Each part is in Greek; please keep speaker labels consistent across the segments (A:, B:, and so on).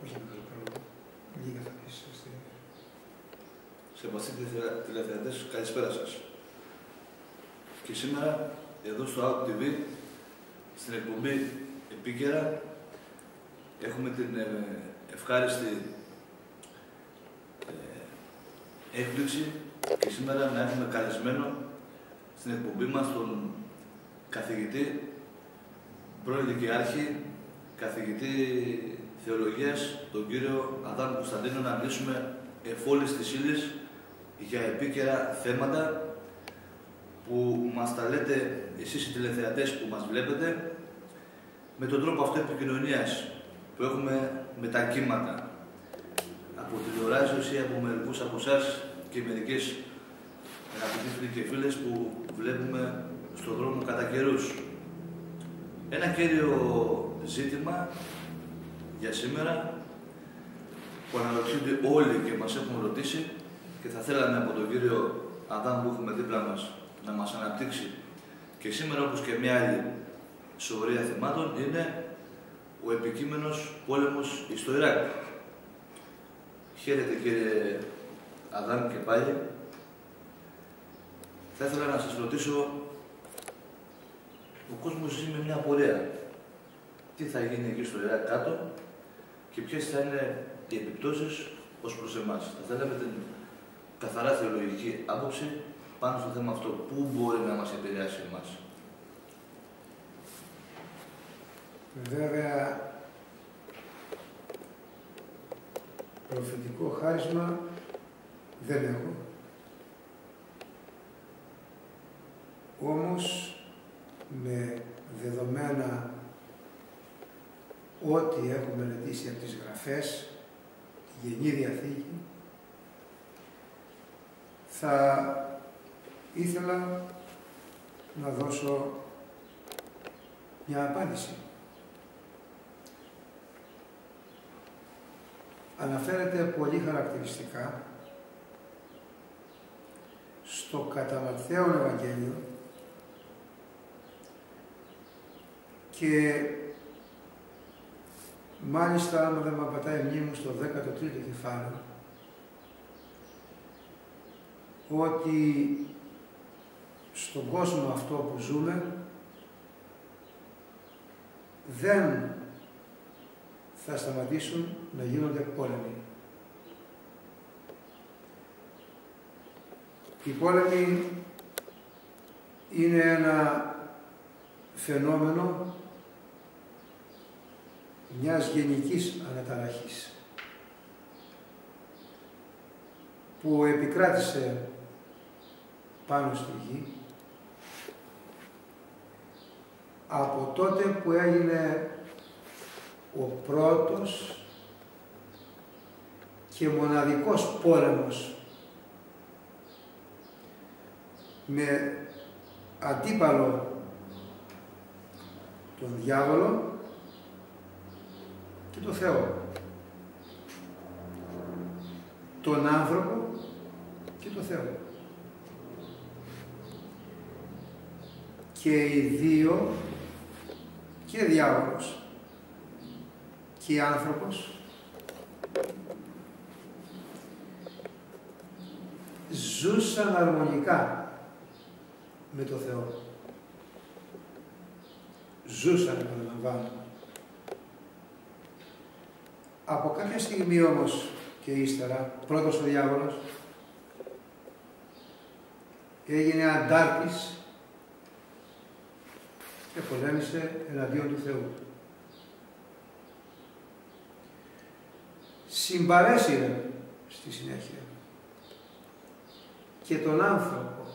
A: Όχι μεγάλο πρόβλημα. Λίγα θα πεις.
B: Σεβαστοί τηλεθεατές, καλησπέρα σας. Και σήμερα, εδώ στο Out TV, στην εκπομπή Επίκαιρα, έχουμε την ευχάριστη έκπληξη και σήμερα να έχουμε καλεσμένο στην εκπομπή μας τον καθηγητή, πρώην Λυκειάρχη, καθηγητή Θεολογίας, τον κύριο Αδάμ Κωνσταντίνο, να μιλήσουμε εφόλης της ύλης για επίκαιρα θέματα που μας τα λέτε εσείς οι τηλεθεατές που μας βλέπετε, με τον τρόπο αυτό επικοινωνίας που έχουμε με τα κύματα από τηλεοράσεις ή από μερικούς από εσάς και μερικές αγαπητοί φίλοι και φίλες που βλέπουμε στον δρόμο κατά καιρούς. Ένα κύριο ζήτημα για σήμερα που αναρωτιούνται όλοι και μας έχουν ρωτήσει και θα θέλαμε από τον κύριο Αδάμ που έχουμε δίπλα μας να μας αναπτύξει και σήμερα, όπως και μια άλλη σωρία θεμάτων, είναι ο επικείμενος πόλεμος στο Ιράκ. Χαίρετε κύριε Αδάμ και πάλι. Θα ήθελα να σας ρωτήσω, ο κόσμος ζει με μια απορία. Τι θα γίνει εκεί στο Ιράκ κάτω και ποιες θα είναι οι επιπτώσεις ως προς εμάς. Θα θέλαμε την καθαρά θεολογική άποψη πάνω στο θέμα αυτό. Πού μπορεί να μας επηρεάσει εμάς.
A: Βέβαια, προφητικό χάρισμα δεν έχω. Όμως, με δεδομένα ό,τι έχω μελετήσει από τις γραφές, τη Γενή Διαθήκη, θα ήθελα να δώσω μια απάντηση. Αναφέρεται πολύ χαρακτηριστικά στο κατά Ματθαίον Ευαγγέλιο και μάλιστα, αν δεν με απατάει η μνήμη μου, στο 13ο κεφάλαιο, ότι στον κόσμο αυτό που ζούμε δεν θα σταματήσουν να γίνονται πόλεμοι. Οι πόλεμοι είναι ένα φαινόμενο μιας γενικής αναταραχής που επικράτησε πάνω στη γη από τότε που έγινε ο πρώτος και μοναδικός πόλεμος με αντίπαλο τον διάβολο και τον Θεό, τον άνθρωπο και τον Θεό. Και οι δύο, και διάβολος και άνθρωπος, ζούσαν αρμονικά με το Θεό. Ζούσαν, επαναλαμβάνω. Από κάποια στιγμή όμως και ύστερα, πρώτος ο διάβολος έγινε αντάρτης και πολέμησε εναντίον του Θεού. Συμπαρέσυρε στη συνέχεια και τον άνθρωπο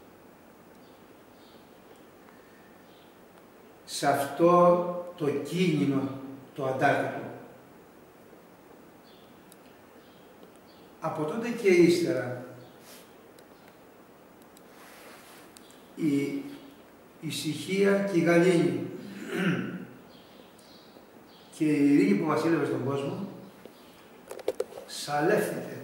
A: σε αυτό το κίνημα το αντάρτικο. Από τότε και ύστερα η ησυχία και η γαλήνη και η ειρήνη που βασίλευε στον κόσμο σαλεύθηκε.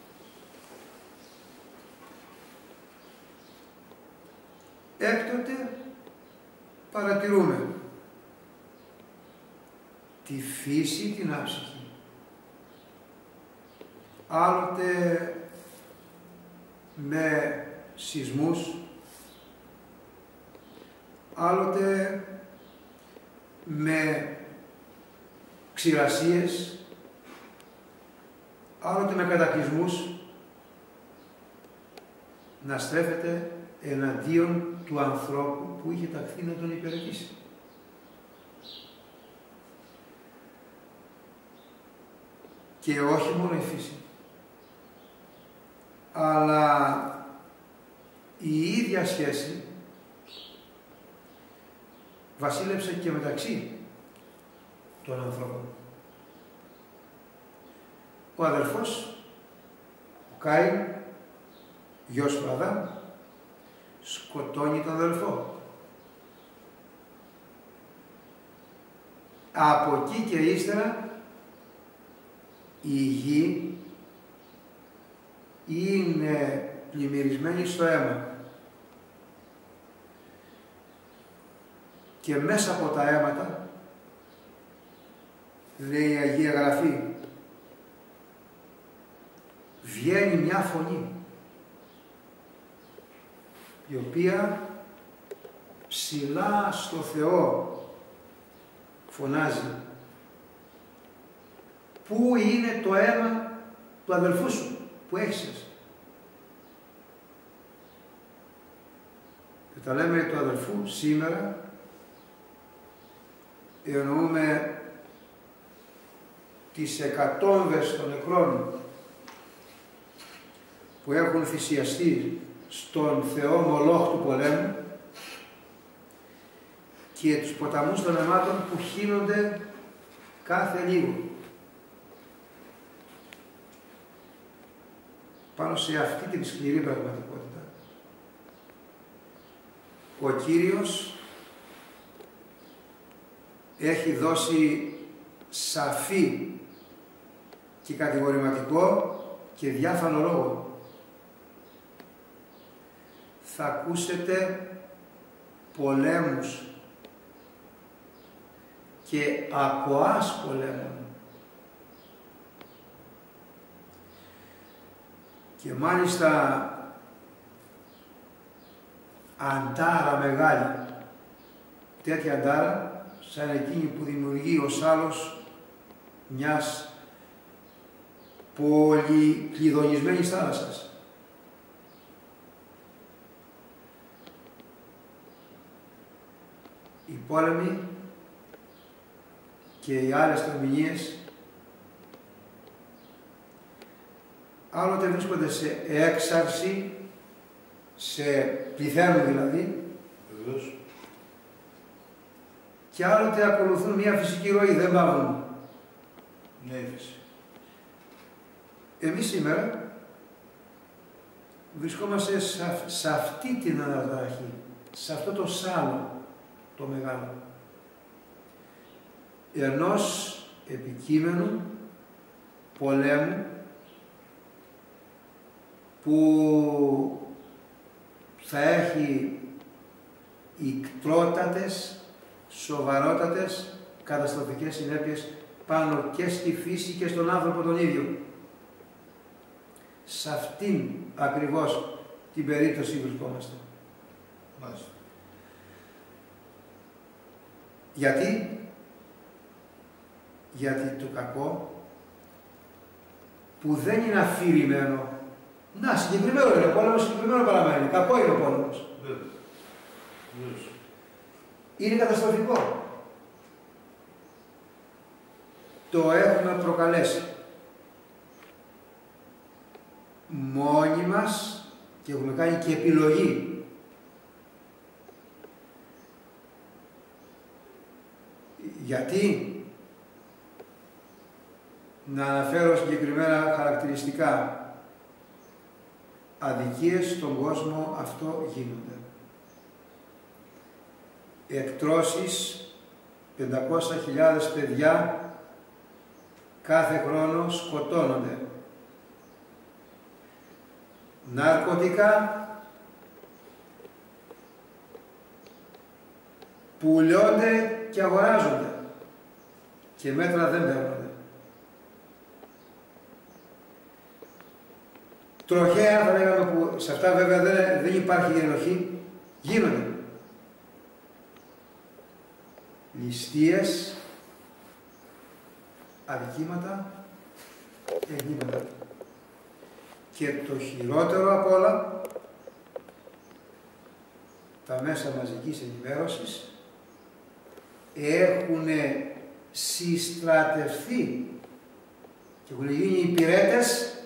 A: Έκτοτε παρατηρούμε τη φύση την άψυχη άλλοτε με σεισμούς, άλλοτε με ξηρασίες, άλλοτε με κατακλυσμούς, να στρέφεται εναντίον του ανθρώπου που είχε ταχθεί να τον υπηρετήσει. Και όχι μόνο η φύση, αλλά η ίδια σχέση βασίλεψε και μεταξύ των ανθρώπων. Ο αδελφός, ο Κάιν, γιος του Αδάμ, σκοτώνει τον αδελφό. Από εκεί και ύστερα η γη είναι πλημμυρισμένη στο αίμα. Και μέσα από τα αίματα, λέει η Αγία Γραφή, βγαίνει μια φωνή, η οποία ψηλά στο Θεό φωνάζει: πού είναι το αίμα του αδελφού σου που έχεις εσύ? Και τα λέμε του αδελφού σήμερα, εννοούμε τις εκατόμβες των νεκρών που έχουν θυσιαστεί στον Θεό Μολόχ του πολέμου και τους ποταμούς των αιμάτων που χύνονται κάθε λίγο. Πάνω σε αυτή την σκληρή πραγματικότητα, ο Κύριος έχει δώσει σαφή και κατηγορηματικό και διάφανο λόγο. Θα ακούσετε πολέμους και αποάς πολέμων. Και μάλιστα αντάρα μεγάλη, τέτοια αντάρα σαν εκείνη που δημιουργεί ο σάλος μιας πολυκλειδονισμένης θάλασσας. Οι πόλεμοι και οι άλλες θεομηνίες άλλοτε βρίσκονται σε έξαρση, σε πληθαίνουν δηλαδή, και άλλοτε ακολουθούν μια φυσική ροή, δεν πάβουν.
B: Ναι, ύφεση.
A: Εμείς σήμερα βρισκόμαστε σε αυτή την αναταραχή, σε αυτό το σάλο το μεγάλο, ενός επικείμενου πολέμου που θα έχει ικτρότατες, σοβαρότατες, καταστροφικές συνέπειες πάνω και στη φύση και στον άνθρωπο τον ίδιο. Σε αυτήν ακριβώς την περίπτωση βρισκόμαστε.
B: Μάλιστα.
A: Γιατί το κακό που δεν είναι αφηρημένο, να, συγκεκριμένο είναι ο πόλεμος, συγκεκριμένο παραμένει, κακό είναι ο πόλεμος. Είναι καταστροφικό. Το έχουμε προκαλέσει μόνοι μας και έχουμε κάνει και επιλογή. Γιατί? Να αναφέρω συγκεκριμένα χαρακτηριστικά. Αδικίες στον κόσμο αυτό γίνονται. Εκτρώσεις 500.000 παιδιά κάθε χρόνο σκοτώνονται. Ναρκωτικά πουλιώνται και αγοράζονται και μέτρα δεν παίρνονται. τροχαία θα λέγαμε, που σε αυτά βέβαια δεν υπάρχει ενοχή, γίνονται. Ληστείες, αδικήματα, εγκλήματα. Και το χειρότερο απ' όλα, τα μέσα μαζικής ενημέρωσης έχουν συστρατευθεί και έχουν γίνει υπηρέτες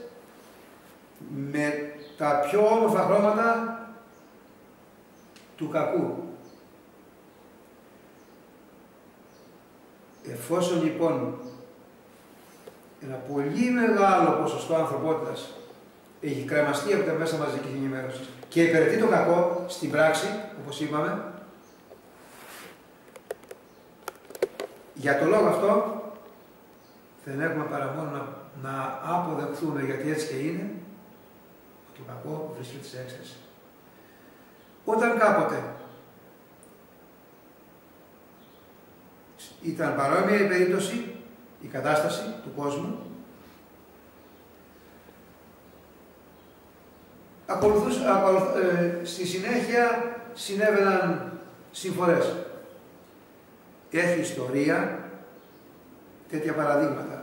A: με τα πιο όμορφα χρώματα του κακού. Εφόσον λοιπόν ένα πολύ μεγάλο ποσοστό ανθρωπότητας έχει κρεμαστεί από τα μέσα μαζικής ενημέρωσης και υπηρετεί το κακό στην πράξη, όπως είπαμε, για το λόγο αυτό δεν έχουμε παρά μόνο να αποδεχθούμε, γιατί έτσι και είναι, ότι το κακό βρίσκεται σε έξαρση. Όταν κάποτε ήταν παρόμοια η περίπτωση, η κατάσταση του κόσμου, στη συνέχεια συνέβαιναν συμφορές. Έχει ιστορία τέτοια παραδείγματα.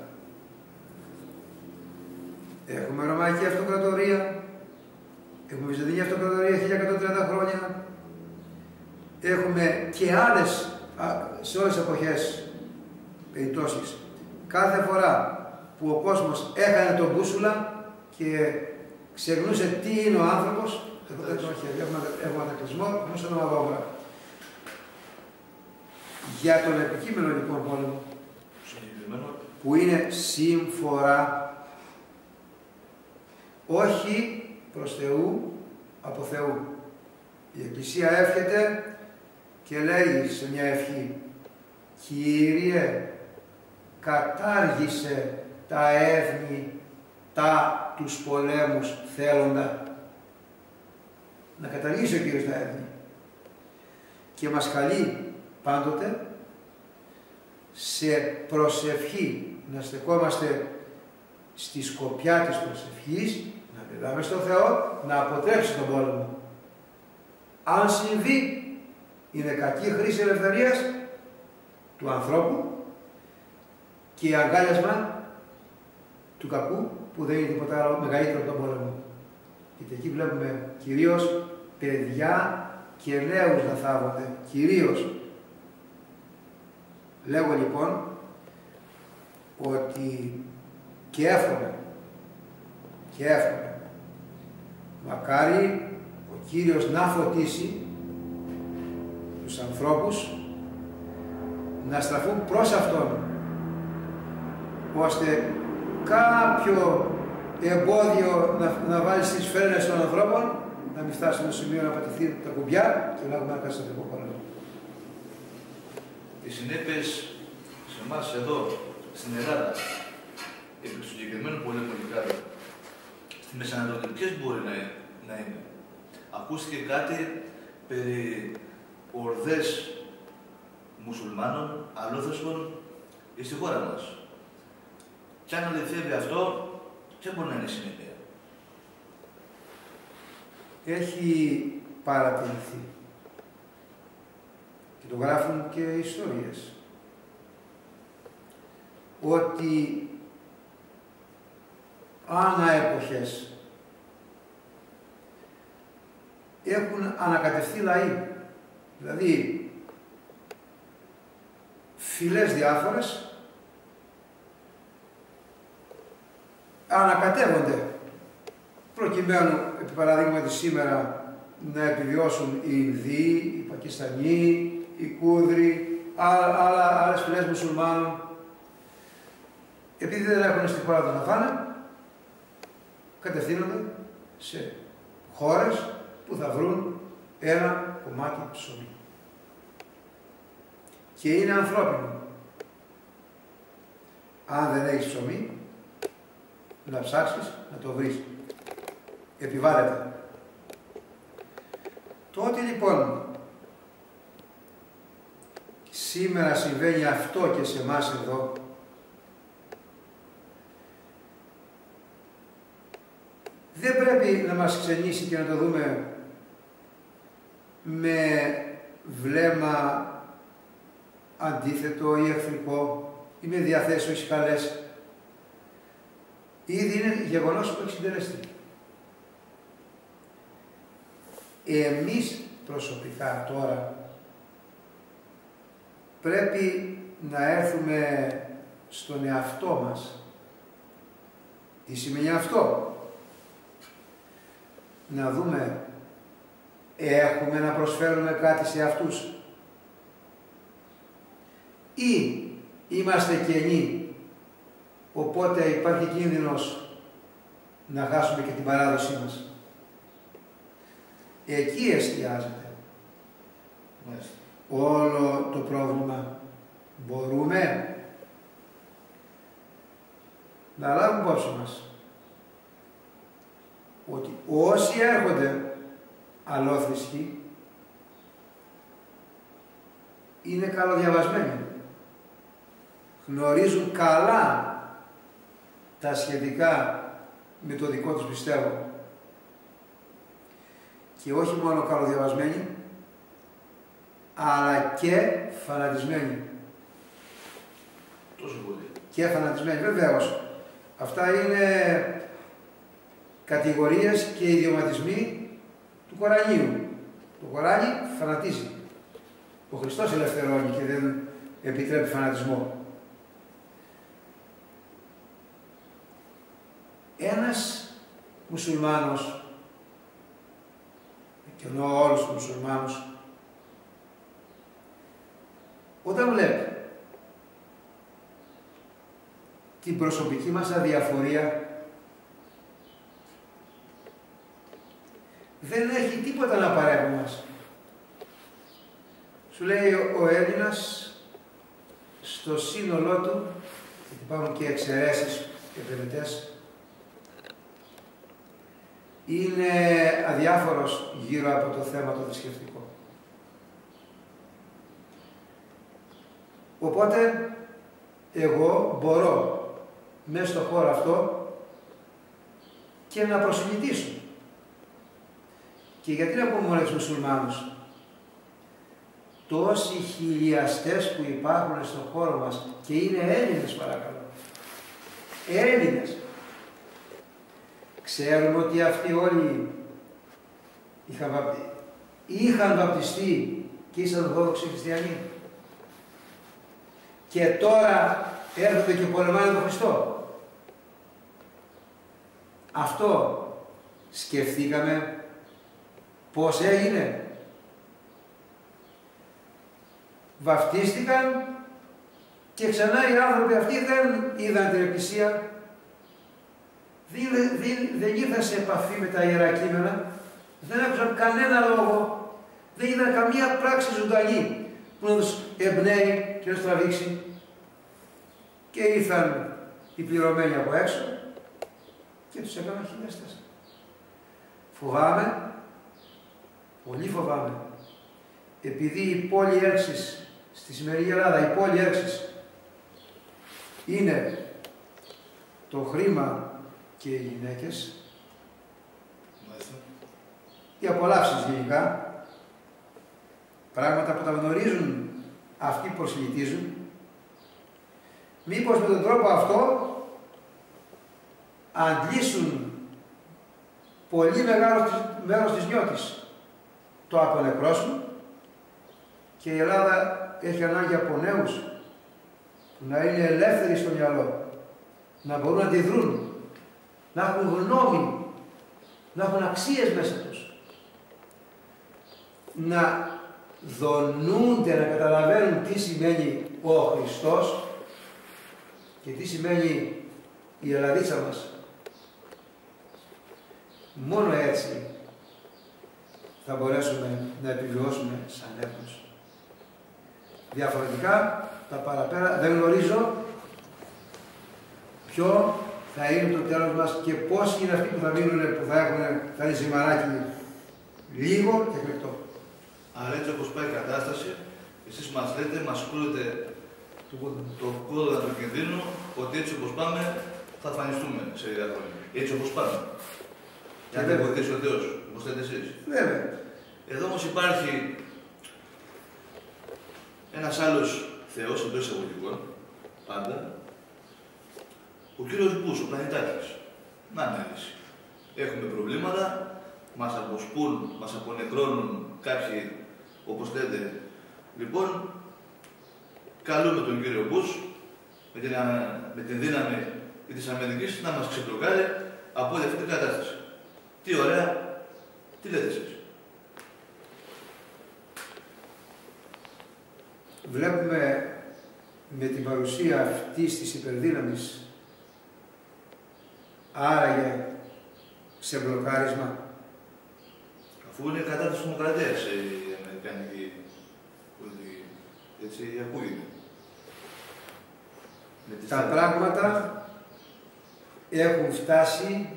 A: Έχουμε Ρωμαϊκή Αυτοκρατορία, έχουμε Βυζαντινή Αυτοκρατορία 1130 χρόνια, έχουμε και άλλες σε όλες τις εποχές περιπτώσεις. Κάθε φορά που ο κόσμος έχανε τον μπούσουλα και ξεγνούσε τι είναι ο άνθρωπος, έχουμε ανακλεισμό, γνώσε ένα μαγόβρα. Για τον επικείμενο λοιπόν πόλεμο, που είναι σύμφορα, όχι προς Θεού, από Θεού. Η Εκκλησία εύχεται και λέει σε μια ευχή: Κύριε, κατάργησε τα έθνη τους πολέμους θέλοντα. Να καταργήσει ο Κύριος τα έθνη. Και μας καλεί πάντοτε σε προσευχή, να στεκόμαστε στη σκοπιά της προσευχής, να μιλάμε στον Θεό, να αποτρέψει τον πόλεμο. Αν συμβεί, είναι κακή χρήση ελευθερίας του ανθρώπου και αγκάλιασμα του κακού, που δεν είναι τίποτα άλλο μεγαλύτερο από τον πόλεμο. Γιατί εκεί βλέπουμε κυρίως παιδιά και νέους να θάβονται. Κυρίως. Λέγω λοιπόν ότι και εύχομαι μακάρι ο Κύριος να φωτίσει τους ανθρώπους να στραφούν προς Αυτόν, ώστε κάποιο εμπόδιο να βάλει στις φρένες των ανθρώπων, να μην φτάσει στο σημείο να πατηθεί τα κουμπιά και να έχουμε ένα καταστροφικό πόλεμο.
B: Οι συνέπειες σε εμάς εδώ, στην Ελλάδα, επί του συγκεκριμένου πολέμου στη Μεσανατολή, ποιες μπορεί να είναι? Ακούστηκε κάτι περί ορδές μουσουλμάνων, αλλόθρησκων στη χώρα μας. Κι αν αληθεύει αυτό, ποια μπορεί να είναι η συνέπεια?
A: Έχει παρατηρηθεί και το γράφουν και οι ιστορίες ότι ανά εποχές έχουν ανακατευθεί λαοί, δηλαδή φυλές διάφορες ανακατεύονται προκειμένου, επί παραδείγματι σήμερα, να επιβιώσουν οι Ινδοί, οι Πακιστανοί, οι Κούρδοι, άλλες φυλές μουσουλμάνων. Επειδή δεν έχουν στη χώρα τους να φάνε, κατευθύνονται σε χώρες που θα βρουν ένα κομμάτι ψωμί. Και είναι ανθρώπινο. Αν δεν έχεις ψωμί, να ψάξεις να το βρεις. Επιβάλλεται. Τότε λοιπόν σήμερα συμβαίνει αυτό και σε εμάς εδώ, δεν πρέπει να μας ξενήσει και να το δούμε με βλέμμα αντίθετο ή εχθρικό ή με διαθέσεις όχι καλές. Ήδη είναι γεγονός που έχει συντελεστεί. Εμείς προσωπικά τώρα πρέπει να έρθουμε στον εαυτό μας. Τι σημαίνει αυτό? Να δούμε, έχουμε να προσφέρουμε κάτι σε αυτούς ή είμαστε κενοί, οπότε υπάρχει κίνδυνος να χάσουμε και την παράδοσή μας. Εκεί εστιάζεται όλο το πρόβλημα. Μπορούμε να λάβουμε υπόψη μας ότι όσοι έρχονται αλόθρησκοι είναι καλοδιαβασμένοι, γνωρίζουν καλά τα σχετικά με το δικό τους πιστεύω και όχι μόνο καλοδιαβασμένοι αλλά και φανατισμένοι.
B: Τόσο πολύ.
A: Και φανατισμένοι, βεβαίως. Αυτά είναι κατηγορίες και ιδιωματισμοί του Κορανίου. Το Κοράνι φανατίζει. Ο Χριστός ελευθερώνει και δεν επιτρέπει φανατισμό. Ένας μουσουλμάνος, και εννοώ όλους τους μουσουλμάνους, όταν βλέπει την προσωπική μας αδιαφορία, δεν έχει τίποτα να παρέχει μας. Σου λέει ο Έλληνας στο σύνολό του, γιατί υπάρχουν και εξαιρέσεις και περιττές, είναι αδιάφορος γύρω από το θέμα το θρησκευτικό. Οπότε εγώ μπορώ μέσα στο χώρο αυτό και να προσελκύσω. Και γιατί να πούμε μόνο τους μουσουλμάνους? Τόσοι χιλιαστές που υπάρχουν στον χώρο μας και είναι Έλληνες, παρακαλώ. Έλληνες. Ξέρουμε ότι αυτοί όλοι είχαν βαπτιστεί και ήσαν ορθόδοξοι χριστιανοί. Και τώρα έρχονται και πολεμάνε τον Χριστό. Αυτό σκεφτήκαμε πώς έγινε? Βαφτίστηκαν και ξανά οι άνθρωποι αυτοί δεν είδαν την Εκκλησία, δεν ήρθαν σε επαφή με τα Ιερά Κείμενα, δεν άκουσαν κανένα λόγο, δεν είδαν καμία πράξη ζωντανή που να τους εμπνέει και να τους τραβήξει. Και ήρθαν οι πληρωμένοι από έξω και τους έκαναν χιλιαστές. Φοβάμαι, πολύ φοβάμαι, επειδή η πόλη Έρξης, στη σημερινή Ελλάδα, η πόλη Έρξης είναι το χρήμα και οι γυναίκες, οι απολαύσεις γενικά, πράγματα που τα γνωρίζουν αυτοί που προσιλητίζουν. Μήπως με τον τρόπο αυτό αντλήσουν πολύ μεγάλο μέρος της νιώτης, το απονεκρώσουν και η Ελλάδα έχει ανάγκη από νέους που να είναι ελεύθεροι στο μυαλό, να μπορούν να αντιδρούν, να έχουν γνώμη, να έχουν αξίες μέσα τους, να δονούνται, να καταλαβαίνουν τι σημαίνει ο Χριστός και τι σημαίνει η Ελλαδίτσα μας. Μόνο έτσι θα μπορέσουμε να επιβιώσουμε σαν έθνος. Διαφορετικά, τα παραπέρα δεν γνωρίζω ποιο θα είναι το τέλος μας και πόσοι είναι αυτοί που θα μείνουν, που θα είναι ζυμαράκι λίγο και κρυκτό.
B: Άρα έτσι όπως πάει η κατάσταση, εσείς μας λέτε, μας κούρετε το κόδωνα του κινδύνου, ότι έτσι όπως πάμε θα εμφανιστούμε σε λίγα χρόνια. Έτσι όπως πάμε. Για να βοηθήσει ο Θεός, όπως λέτε εσείς.
A: Βέβαια.
B: Εδώ όμως υπάρχει ένας άλλος Θεός, εντός εισαγωγικών, πάντα, ο κύριος Μπούς, ο πλανητάρχης. Να ανάλυση. Έχουμε προβλήματα, μας αποσπούν, μας απονεκρώνουν κάποιοι, όπως λέτε. Λοιπόν, καλούμε τον κύριο Μπούς, με την δύναμη της Αμερικής, να μας ξεπλοκάρει από αυτή την κατάσταση. Τι ωραία, τι λέτε εσείς?
A: Βλέπουμε με την παρουσία αυτής της υπερδύναμης άραγε σε μπλοκάρισμα.
B: Αφού είναι κατά της δημοκρατίας η αμερικανική πολιτική. Έτσι ακούγεται.
A: Τα πράγματα έχουν φτάσει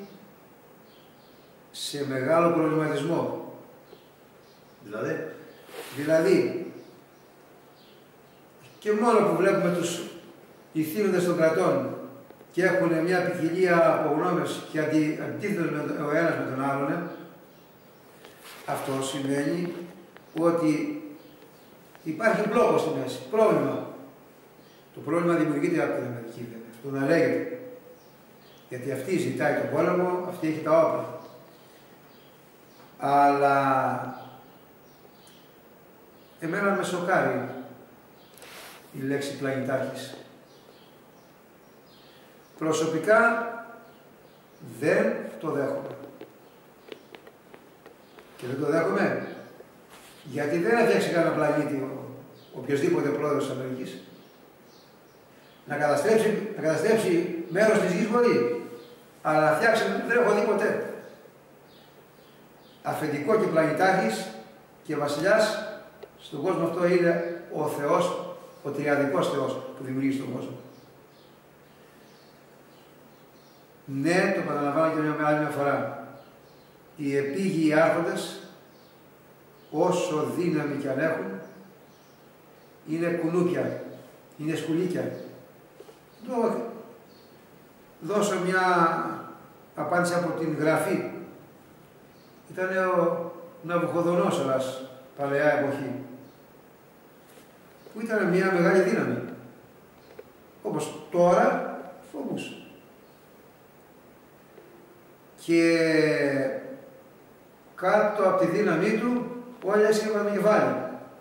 A: σε μεγάλο προβληματισμό. Δηλαδή, και μόνο που βλέπουμε τους ηθήνοντες των κρατών και έχουν μια ποικιλία από γνώμες και αντίθετος ο ένας με τον άλλον, αυτό σημαίνει ότι υπάρχει μπλόκο στη μέση, πρόβλημα. Το πρόβλημα δημιουργείται από την Αμερική, βέβαια, αυτό να λέγεται. Γιατί αυτή ζητάει τον πόλεμο, αυτή έχει τα όπλα. Αλλά εμένα με σοκάρει η λέξη πλανητάρχης. Προσωπικά δεν το δέχομαι. Και δεν το δέχομαι γιατί δεν έφτιαξε κανένα πλανήτη οποιοσδήποτε πρόεδρος της Αμερικής. Να καταστρέψει μέρος της γης μπορεί, αλλά να φτιάξει δεν έχω δει ποτέ. Αφεντικό και πλανητάρχης και βασιλιάς στον κόσμο αυτό είναι ο Θεός, ο τριαδικός Θεός που δημιουργεί τον κόσμο. Ναι, το παραλαμβάνω και μια άλλη φορά. Οι επίγειοι άρχοντες, όσο δύναμη κι αν έχουν, είναι κουνούπια, είναι σκουλίκια. Δώσω μια απάντηση από την Γραφή. Ήταν ο Ναβουχοδονόσορας, παλαιά εποχή, που ήταν μια μεγάλη δύναμη. Όπως τώρα φοβούσε. Και κάτω από τη δύναμή του όλες είχαν κεφάλι.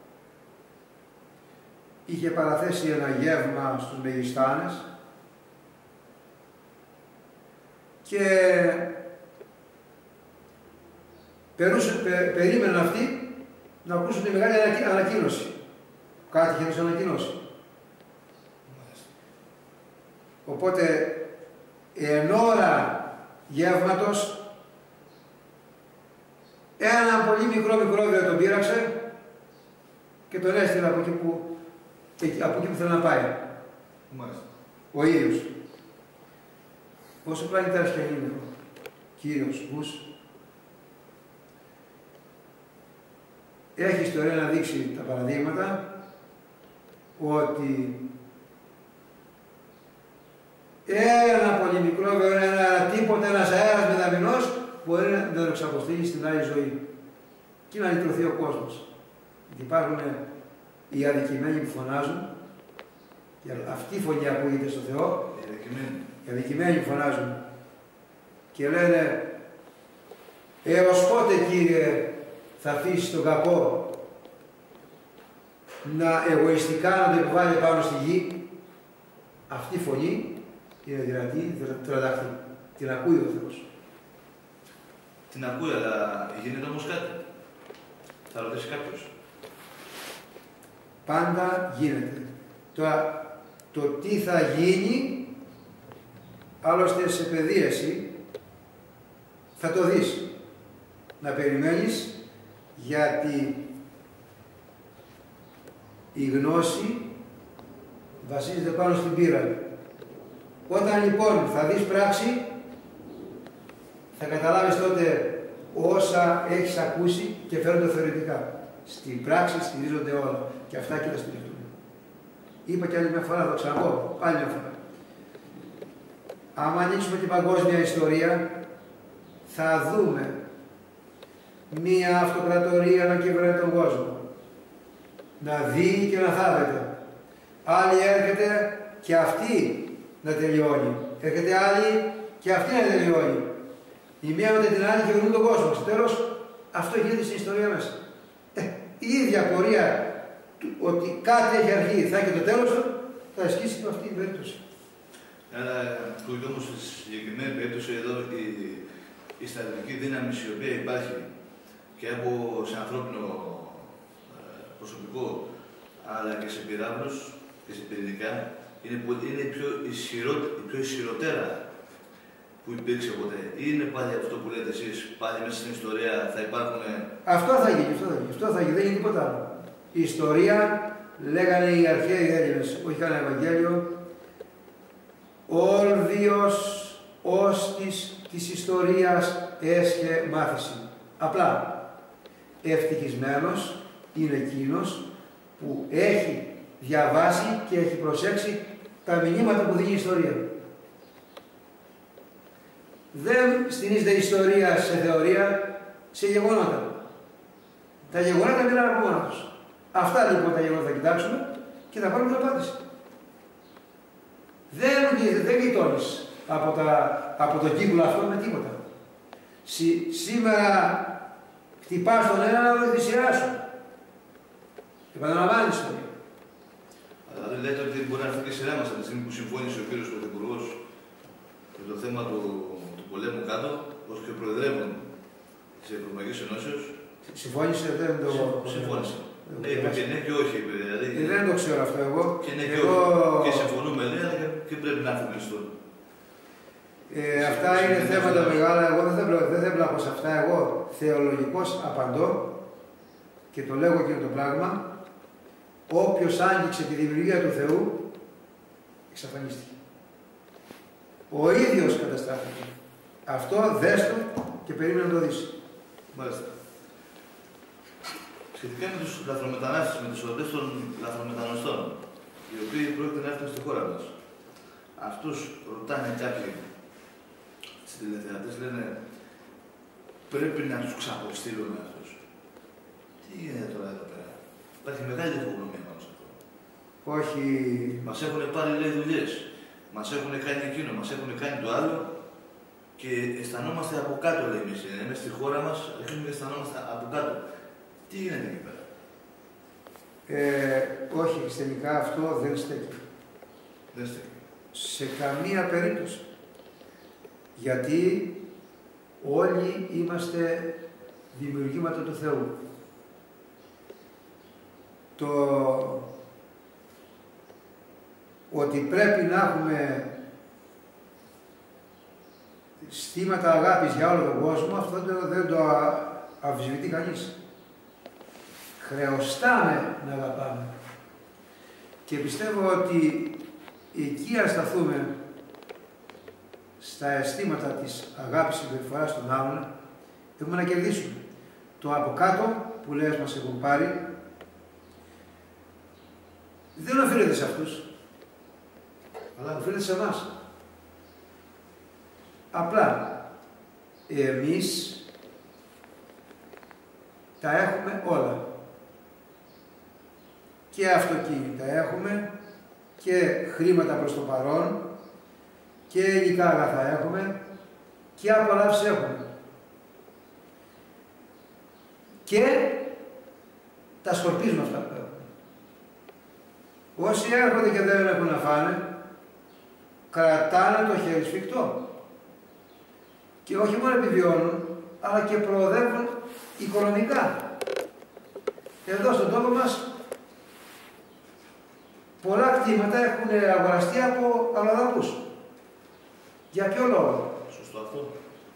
A: Είχε παραθέσει ένα γεύμα στους Μεγιστάνες και περίμεναν αυτοί να ακούσουν τη μεγάλη ανακοίνωση. Κάτι είχε τους ανακοινώσει. Οπότε, εν ώρα γεύματος, ένα πολύ μικρό μικρόβιο τον πείραξε και τον έστειλε από εκεί που θέλει να πάει.
B: Μάλιστα.
A: Ο ίδιος. Όσο πλανητάρχης και είναι ο κύριος Μπούς, έχει ιστορία να δείξει τα παραδείγματα ότι ένα πολύ μικρόβιο, ένα τίποτα, ένας αέρας μεταμηνός μπορεί να τον εξαποστείλει στην άλλη ζωή και να λυτρωθεί ο κόσμος. Γιατί υπάρχουν οι αδικημένοι που φωνάζουν, και αυτή η φωνή ακούγεται στο Θεό, οι αδικημένοι που φωνάζουν και λένε έως πότε, Κύριε, θα αφήσεις τον κακό να εγωιστικά να το επιβάλλει πάνω στη γη? Αυτή η φωνή είναι δυνατή, τρανταχτή. Την ακούει ο Θεός.
B: Την ακούει, αλλά γίνεται όμως κάτι. Θα ρωτήσει κάποιος.
A: Πάντα γίνεται. Τώρα, το τι θα γίνει, άλλωστε σε παιδίαση, θα το δεις. Να περιμένεις, γιατί η γνώση βασίζεται πάνω στην πείρα. Όταν λοιπόν θα δεις πράξη, θα καταλάβεις τότε όσα έχεις ακούσει και φέρνονται θεωρητικά. Στην πράξη στηρίζονται όλα και αυτά και τα στηρίζονται. Είπα και άλλη μια φορά, θα το ξαναπώ, πάλι μια φορά. Άμα ανοίξουμε την παγκόσμια ιστορία, θα δούμε μία αυτοκρατορία να κυβερνάει τον κόσμο, να δει και να θάβεται. Άλλη έρχεται και αυτή να τελειώνει. Έρχεται άλλη και αυτή να τελειώνει. Η μία μετά την άλλη κυβερνούν τον κόσμο. Στο τέλος, αυτό γίνεται στην ιστορία μέσα. Η ίδια πορεία ότι κάτι έχει αρχή, θα έχει το τέλος του, θα ασκήσει αυτή η περίπτωση.
B: Άρα, ακούγεται όμως στη συγκεκριμένη περίπτωση εδώ η στρατιωτική δύναμη η οποία υπάρχει και από σε ανθρώπινο προσωπικό, αλλά και σε πυράβλους και σε πυρηνικά, είναι η πιο ισχυρότερα που υπήρξε ποτέ. Ή είναι πάλι αυτό που λέτε εσείς, πάλι μέσα στην ιστορία θα υπάρχουν...
A: Αυτό θα γίνει, δεν είναι τίποτα άλλο. Η ιστορία, λέγανε οι αρχαίοι Έλληνες, όχι κανένα Ευαγγέλιο, «Όλβιος όστις της ιστορίας έσχε μάθηση». Απλά, ευτυχισμένος είναι εκείνος που έχει διαβάσει και έχει προσέξει τα μηνύματα που δίνει η ιστορία. Δεν στηρίζεται η ιστορία σε θεωρία, σε γεγονότα. Τα γεγονότα μιλάνε από μόνα τους. Αυτά λοιπόν τα γεγονότα θα κοιτάξουμε και θα πάρουμε την απάντηση. Δεν γειτόνεις από το κύκλο αυτό με τίποτα. Σήμερα χτυπάς τον ένα να το θυσιάσουν. Επαναλαμβάνει η ιστορία.
B: Δηλαδή λέτε ότι μπορεί να έρθει και σειρά μας από τη στιγμή που συμφώνησε ο κύριος Πρωθυπουργός για το θέμα του πολέμου κάτω, ως και προεδρεύων της Ευρωπαϊκής Ενώσεως.
A: Συμφώνησε, δεν το...
B: Συμφώνησε. Είπε και ναι και όχι. Δηλαδή,
A: δεν το ξέρω αυτό εγώ.
B: Και ναι και όχι. Και συμφωνούμε, λέει, αλλά και πρέπει να έρθουν κλειστό.
A: Αυτά είναι θέματα μεγάλα. Εγώ δεν βλέπω σε αυτά. Εγώ θεολογικός απαντώ και το λέγω και το πράγμα. Όποιος άγγιξε τη δημιουργία του Θεού, εξαφανίστηκε. Ο ίδιος καταστράφηκε. Αυτό δες το και περίμενε να το δεις.
B: Μάλιστα. Σχετικά με τους λαθρομετανάστες, με τις οδές των λαθρομεταναστών, οι οποίοι πρόκειται να έρθουν στη χώρα μας. Αυτούς ρωτάνε κάποιοι στις τηλεθεατές, λένε πρέπει να τους ξαποστείλουμε αυτούς. Τι γίνεται τώρα εδώ πέρα? Υπάρχει μεγάλη διαφορετικότητα πάνω σε αυτό.
A: Όχι.
B: Μας έχουν πάρει, λέει, δουλειές. Μας έχουν κάνει εκείνο, μας έχουν κάνει το άλλο και αισθανόμαστε από κάτω, λέει εμείς. Εμείς στη χώρα μας αρχίζουμε και αισθανόμαστε από κάτω. Τι γίνεται εκεί πέρα?
A: Όχι, τελικά αυτό δεν στέκει.
B: Δεν στέκει.
A: Σε καμία περίπτωση. Γιατί όλοι είμαστε δημιουργήματα του Θεού. Το ότι πρέπει να έχουμε στήματα αγάπης για όλο τον κόσμο, αυτό δεν το αμφισβητεί κανείς. Χρεωστάμε να αγαπάμε. Και πιστεύω ότι εκεί αν σταθούμε στα αισθήματα της αγάπης και συμπεριφοράς των άλλων, έχουμε να κερδίσουμε. Το από κάτω που λες μας έχουν πάρει, δεν οφείλεται σε αυτούς, αλλά οφείλεται σε εμάς. Απλά, εμείς τα έχουμε όλα. Και αυτοκίνητα έχουμε, και χρήματα προς το παρόν, και υλικά αγαθά έχουμε, και απολαύσεις έχουμε. Και τα σκορπίζουμε αυτά που έχουμε. Όσοι έρχονται και δεν έχουν να φάνε, κρατάνε το χέρι σφιχτό. Και όχι μόνο επιβιώνουν, αλλά και προοδεύουν οικονομικά. Εδώ στον τόπο μας, πολλά κτήματα έχουν αγοραστεί από αλλοδαπούς. Για ποιο λόγο?
B: Σωστό αυτό.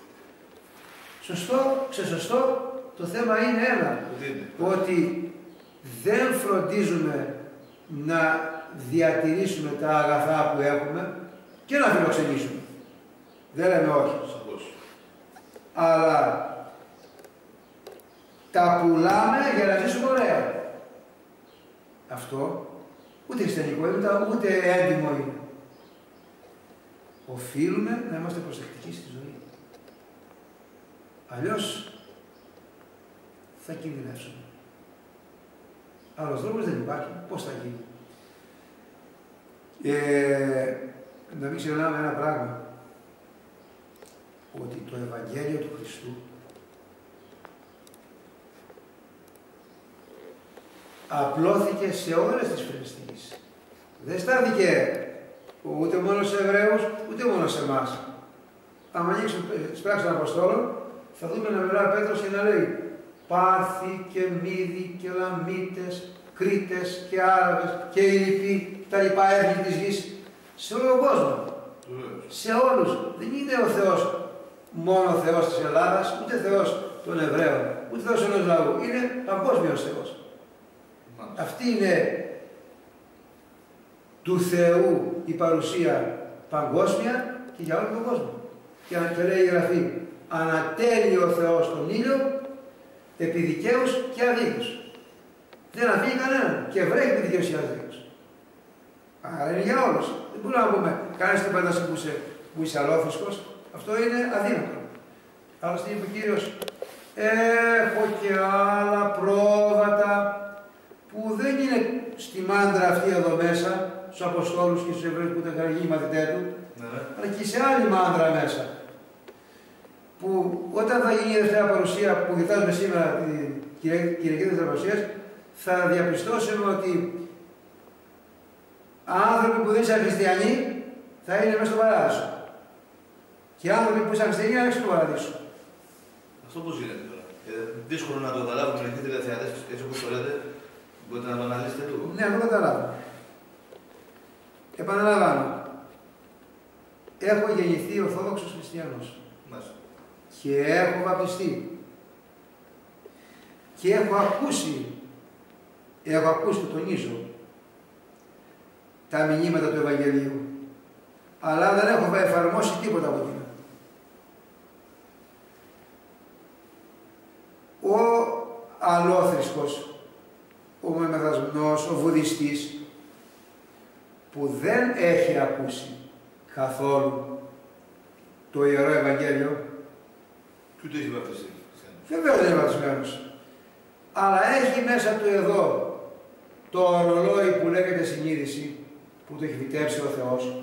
A: Σωστό, ξεσωστό, το θέμα είναι ένα. Ότι δεν φροντίζουμε να διατηρήσουμε τα αγαθά που έχουμε και να φιλοξενήσουμε. Δεν λέμε όχι.
B: Σαφώς.
A: Αλλά τα πουλάμε για να ζήσουμε ωραία. Αυτό ούτε χριστιανικό είναι, ούτε έντιμο είναι. Οφείλουμε να είμαστε προσεκτικοί στη ζωή. Αλλιώς θα κινδυνεύσουμε. Άλλος δρόμος δεν υπάρχει. Πώς θα γίνει. Να μην ξεχνάμε ένα πράγμα. Ότι το Ευαγγέλιο του Χριστού απλώθηκε σε όλες τις φυλές της γης. Δεν στάθηκε ούτε μόνο σε Εβραίους, ούτε μόνο σε εμάς. Αν ανοίξουμε τις πράξεις των Αποστόλων, θα δούμε να μιλάει Πέτρος και να λέει Πάρθοι και Μήδοι και Λαμίτες, Κρήτες και Άραβες και οι λοιποί, τα λοιπά έθνη της γης, σε όλο τον κόσμο. Σε όλους. Δεν είναι ο Θεός μόνο ο Θεός της Ελλάδας, ούτε Θεός των Εβραίων, ούτε Θεός ενός λαού. Είναι παγκόσμιος Θεός. Αυτή είναι του Θεού η παρουσία παγκόσμια και για όλο τον κόσμο. Και λέει η Γραφή, ανατέλει ο Θεός τον ήλιο επί δικαίους και αδίκους. Δεν αφήνει κανέναν και βρέχει επί δικαίους και αδίκους. Άρα είναι για όλους. Δεν μπορούμε να πούμε, κάνεις την παντάση που είσαι αλόθρησκος. Αυτό είναι αδύνατο. Άλλωστε είπε ο Κύριος, έχω και άλλα πρόβατα που δεν είναι στη μάντρα αυτή εδώ μέσα, στους Αποστόλους και στους Εβραίους που ήταν καργοί μαθητές του, αλλά και σε άλλη μάντρα μέσα. Που όταν θα γίνει η δεύτερη παρουσία που γιορτάζουμε σήμερα, την Κυριακή Δεύτερη Παρουσίας, θα διαπιστώσουμε ότι άνθρωποι που δεν ήταν χριστιανοί θα είναι μέσα στο παράδεισο. Και άνθρωποι που ήσαν χριστιανοί θα είναι στο παράδεισο.
B: Αυτό πώς γίνεται τώρα. Δύσκολο να το καταλάβουμε, γιατί οι θεατές, έτσι όπως το λέτε, μπορείτε να το αναλύσετε λίγο.
A: Ναι, να το καταλάβω. Επαναλαμβάνω. Έχω γεννηθεί Ορθόδοξος Χριστιανός.
B: Μάλιστα.
A: Και έχω βαπτιστεί. Και έχω ακούσει, το τονίζω, τα μηνύματα του Ευαγγελίου. Αλλά δεν έχω εφαρμόσει τίποτα από εκείνα. Ο αλόθρησκος, ο μεμεθασμός, ο βουδιστής, που δεν έχει ακούσει καθόλου το Ιερό Ευαγγέλιο,
B: και ούτε έχει βαπτιστεί.
A: Βεβαίως δεν είναι βαπτισμένος. Αλλά έχει μέσα του εδώ το ορολόι που λέγεται συνείδηση, που το έχει φυτέψει ο Θεός.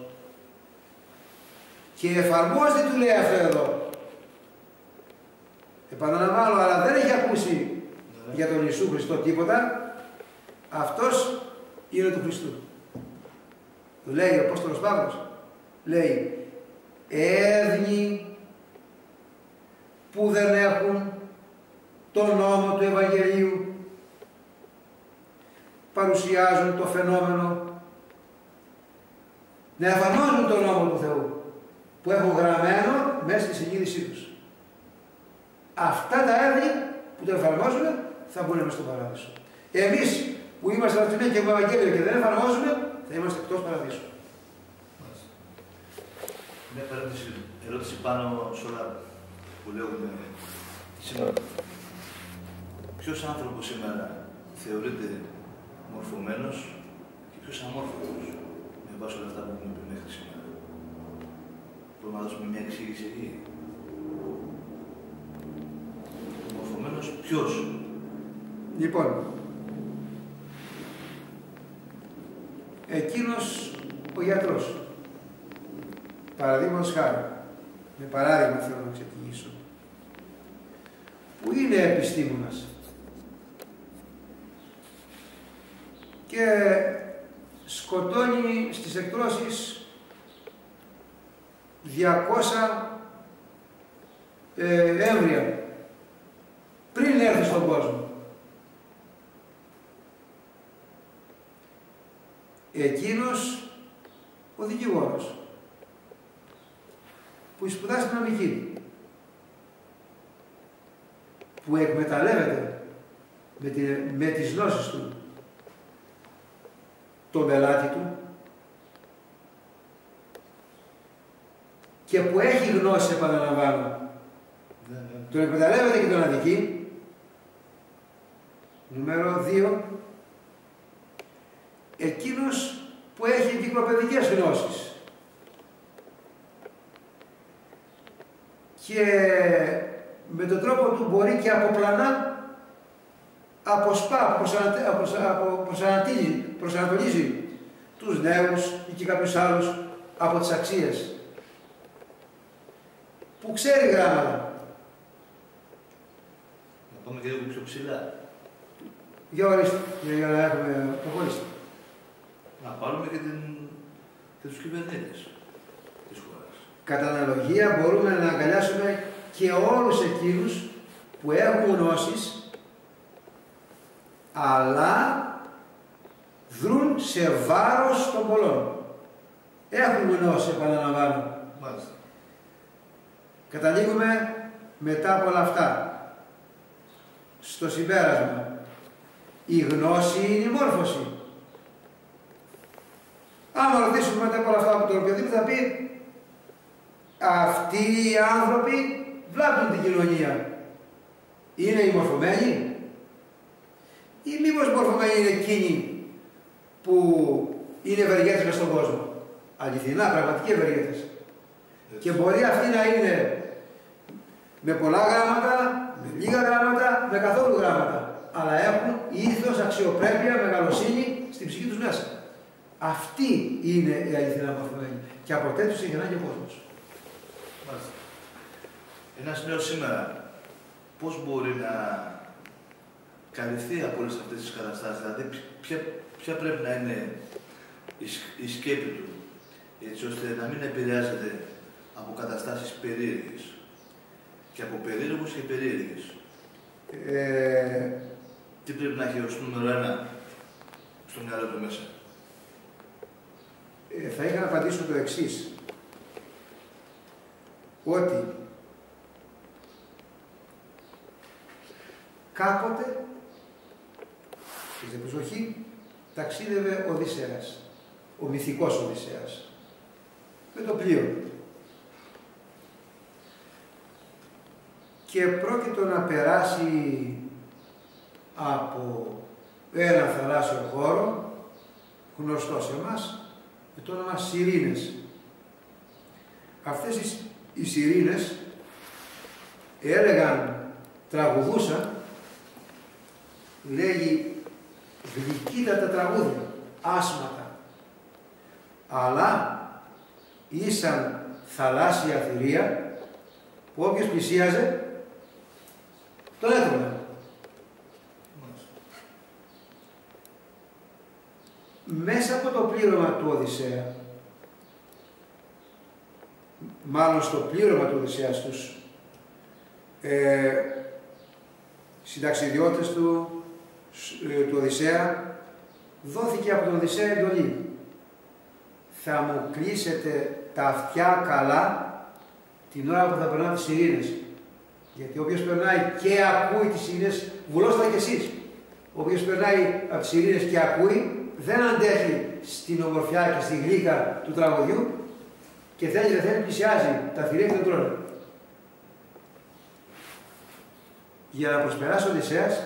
A: Και εφαρμόζεται, του λέει αυτό εδώ. Επαναλαμβάνω, αλλά δεν έχει ακούσει για τον Ιησού Χριστό τίποτα. Αυτός είναι του Χριστού. Του λέει ο Απόστολος Παύλος. Λέει, έθνη που δεν έχουν τον νόμο του Ευαγγελίου παρουσιάζουν το φαινόμενο να εφαρμόζουν τον νόμο του Θεού που έχουν γραμμένο μέσα στη συνείδησή τους. Αυτά τα έθνη που το εφαρμόζουν θα μπουν μέσα στο παράδεισο. Εμείς που είμαστε βαπτισμένοι και με Ευαγγέλιο και δεν εφαρμόζουμε, θα είμαστε εκτός παραδείσου.
B: Μια ερώτηση πάνω σε όλα που λέγουμε σήμερα. Ποιος άνθρωπος σήμερα θεωρείται μορφωμένος και ποιος αμόρφωτος με βάση όλα αυτά που έχουμε πει μέχρι σήμερα. Μπορούμε να δώσουμε μια εξήγηση εκεί. Ο μορφωμένος ποιος?
A: Λοιπόν, εκείνος ο γιατρός, παραδείγματος χάρη, με παράδειγμα θέλω να ξεκινήσω, που είναι επιστήμονας και σκοτώνει στις εκτρώσεις 200 έμβρια πριν έρθει στον κόσμο. Εκείνος ο δικηγόρος που σπουδάζει στην νομική, που εκμεταλλεύεται με τις γνώσεις του τον πελάτη του και που έχει γνώση, επαναλαμβάνω, τον εκμεταλλεύεται και τον αδικεί. Νούμερο 2, εκείνος που έχει εγκυκλοπαιδικές γνώσεις και με τον τρόπο του μπορεί και αποπλανά, αποσπά, προσανατολίζει τους νέους ή και κάποιους άλλους από τις αξίες. Που ξέρει γράμματα.
B: Να πάμε και λίγο πιο ψηλά.
A: Για ορίστε, για να έχουμε προχωρήσει.
B: Να πάρουμε και τους κυβερνήτες της χώρας.
A: Κατά αναλογία μπορούμε να αγκαλιάσουμε και όλους εκείνους που έχουν γνώσεις, αλλά δρούν σε βάρος των πολλών. Έχουν γνώση, επαναλαμβάνω.
B: Μάλιστα.
A: Καταλήγουμε μετά από όλα αυτά στο συμπέρασμα. Η γνώση είναι η μόρφωση. Άμα ρωτήσουμε μετά από όλα αυτά από τον οποιοδήποτε θα πει αυτοί οι άνθρωποι βλάπτουν την κοινωνία. Είναι οι μορφωμένοι ή μήπως μορφωμένοι είναι εκείνοι που είναι ευεργέτες μες στον κόσμο. Αληθινά, πραγματικοί ευεργέτες. Και μπορεί αυτοί να είναι με πολλά γράμματα, με λίγα γράμματα, με καθόλου γράμματα. Αλλά έχουν ήθος, αξιοπρέπεια, μεγαλοσύνη στην ψυχή τους μέσα. Αυτοί είναι οι αληθινά μορφωμένοι. Και από τέτοιους έχει ανάγκη ο κόσμος.
B: Μάλιστα. Ένας νέος σήμερα, πώς μπορεί να καλυφθεί από όλες αυτές τις καταστάσεις, δηλαδή ποια πρέπει να είναι η σκέπη του, έτσι ώστε να μην επηρεάζεται από καταστάσεις περίεργες και από περίεργους και περίεργες. Τι πρέπει να έχει ως νούμερο 1 στο μυαλό του μέσα.
A: Θα είχα να απαντήσω το εξής. Ότι κάποτε, στην προσοχή, ταξίδευε ο Οδυσσέας, ο μυθικός Οδυσσέας, με το πλοίο. Και πρόκειτο να περάσει από ένα θαλάσσιο χώρο, γνωστό σε εμάς, με το όνομα Σιρήνες. Αυτές οι Σιρήνες έλεγαν, τραγουδούσαν, λέγει γλυκύτατα τραγούδια, άσματα, αλλά ήσαν θαλάσσια θηρία που όποιος πλησίαζε τον έτρωγε. Μέσα από το πλήρωμα του Οδυσσέα, μάλλον στο πλήρωμα του Οδυσσέα στους συνταξιδιώτες του Οδυσσέα, δόθηκε από τον Οδυσσέα εντολή. Θα μου κλείσετε τα αυτιά καλά την ώρα που θα περνάνε τις Σιρήνες. Γιατί όποιος περνάει και ακούει τις Σιρήνες, βουλώστε κι εσείς. Όποιος περνάει από τις Σιρήνες και ακούει, δεν αντέχει στην ομορφιά και στη γλύκα του τραγουδιού και θέλει δεν θέλει, πλησιάζει τα θηρία και τον τρώνε. Για να προσπεράσει ο Οδυσσέας,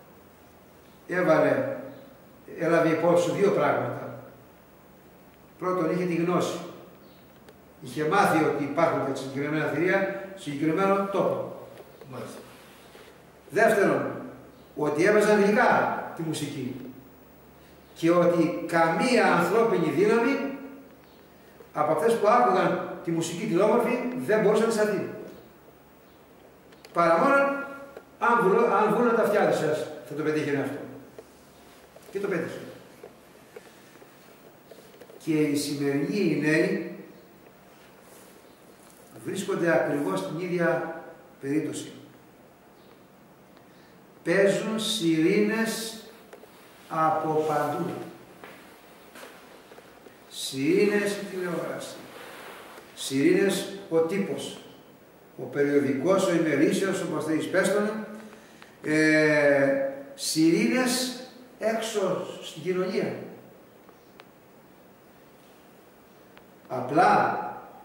A: έλαβε υπόψη δύο πράγματα. Πρώτον, είχε τη γνώση. Είχε μάθει ότι υπάρχουν τα συγκεκριμένα θηρία σε συγκεκριμένο τόπο.
B: Μάλιστα.
A: Δεύτερον, ότι έβαζαν γλυκά τη μουσική και ότι καμία ανθρώπινη δύναμη από αυτές που άκουγαν τη μουσική την όμορφη δεν μπορούσε να σταθεί. Παρά μόνο αν βγουν τα αυτιά σας θα το πετύχαινε αυτό. Και το πέτυχε. Και οι σημερινοί νέοι βρίσκονται ακριβώς στην ίδια περίπτωση. Παίζουν σιρήνες από παντού. Σιρήνες η τηλεόραση. Σιρήνες ο τύπος. Ο περιοδικός, ο ημερήσιος, όπως θέλεις πες τον. Σιρήνες έξω στην κοινωνία. Απλά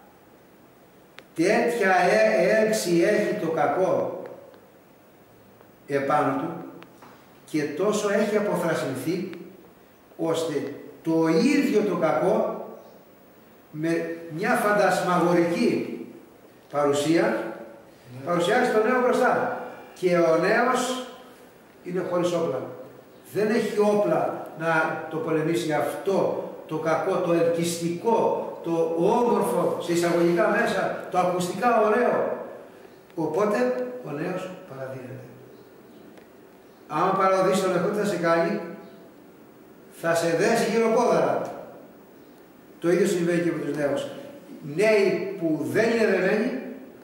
A: τέτοια έλξη έχει το κακό επάνω του και τόσο έχει αποθρασινθεί ώστε το ίδιο το κακό με μια φαντασμαγορική παρουσία Παρουσιάζει τον νέο μπροστά. Και ο νέος είναι χωρίς όπλα. Δεν έχει όπλα να το πολεμήσει αυτό το κακό, το ελκυστικό, το όμορφο, σε εισαγωγικά μέσα, το ακουστικά ωραίο. Οπότε ο νέος παραδίνεται. Άμα παραδείς τον εαυτό, τι θα σε κάνει? Θα σε δέσει γύρω πόδαρα. Το ίδιο συμβαίνει και με τους νέους. Νέοι που δεν είναι δεμένοι,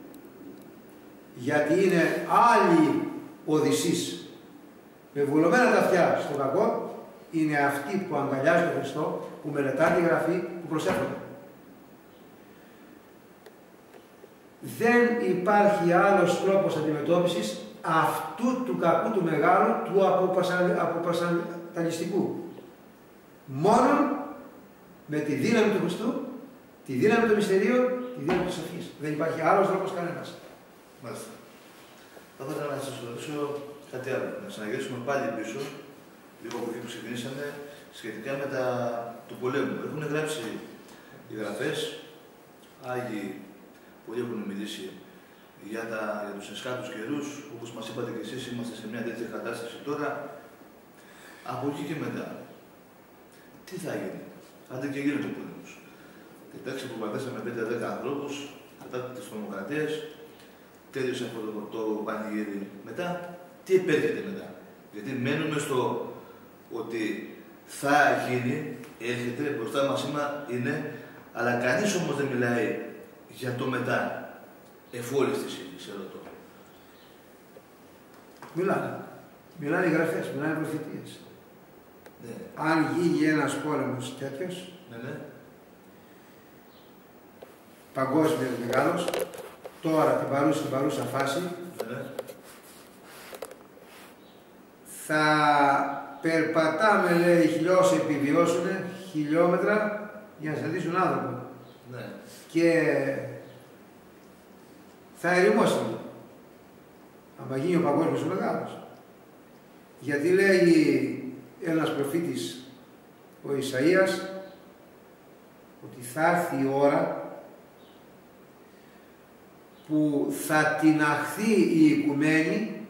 A: γιατί είναι άλλοι Οδυσσείς, με βουλωμένα τα αυτιά στο κακό, είναι αυτοί που αγκαλιάζουν τον Χριστό, που μελετάνε τη Γραφή, που προσέχονται. Δεν υπάρχει άλλος τρόπος αντιμετώπισης αυτού του κακού του μεγάλου, του αποπασανταλιστικού. Μόνο με τη δύναμη του Χριστού, τη δύναμη των μυστηρίων, τη δύναμη της σοφίας. Δεν υπάρχει άλλος τρόπος κανένας.
B: Μάλιστα. Θα ήθελα να σας ρωτήσω κάτι άλλο. Να ξαναγυρίσουμε πάλι πίσω, λίγο από εκεί που ξεκινήσαμε, σχετικά με του πολέμου. Έχουν γράψει οι γραφές, Άγιοι, πολλοί έχουν μιλήσει για τους εσχάτους καιρούς, όπως μας είπατε και εσείς, είμαστε σε μια τέτοια κατάσταση τώρα. Από εκεί και μετά, τι θα γίνει? Άντε και γίνεται ο πόλεμος. Κοιτάξτε, που πατήσαμε 5-10 ανθρώπους κατά της τρομοκρατίας, τέλειωσε αυτό το πανηγύρι. Μετά, τι επέρχεται μετά? Γιατί μένουμε στο ότι θα γίνει, έρχεται, μπροστά μας είναι, αλλά κανείς όμως δεν μιλάει για το μετά. Εφόλης της ύλης, σε ρωτώ.
A: Μιλάνε οι γραφές, μιλάνε οι προφητείες.
B: Ναι.
A: Αν γίνει ένας πόλεμος τέτοιος,
B: Ναι.
A: παγκόσμιος μεγάλος, τώρα την παρούσα φάση,
B: Ναι.
A: θα περπατάμε, λέει, όσοι επιβιώσουν χιλιόμετρα για να συναντήσουν άνθρωπο.
B: Ναι.
A: Και θα ερημώσουν. άμα γίνει ο παγκόσμιος ο μεγάλος. Γιατί λέει ένας προφήτης, ο Ισαΐας, ότι θα έρθει η ώρα που θα τιναχθεί η οικουμένη,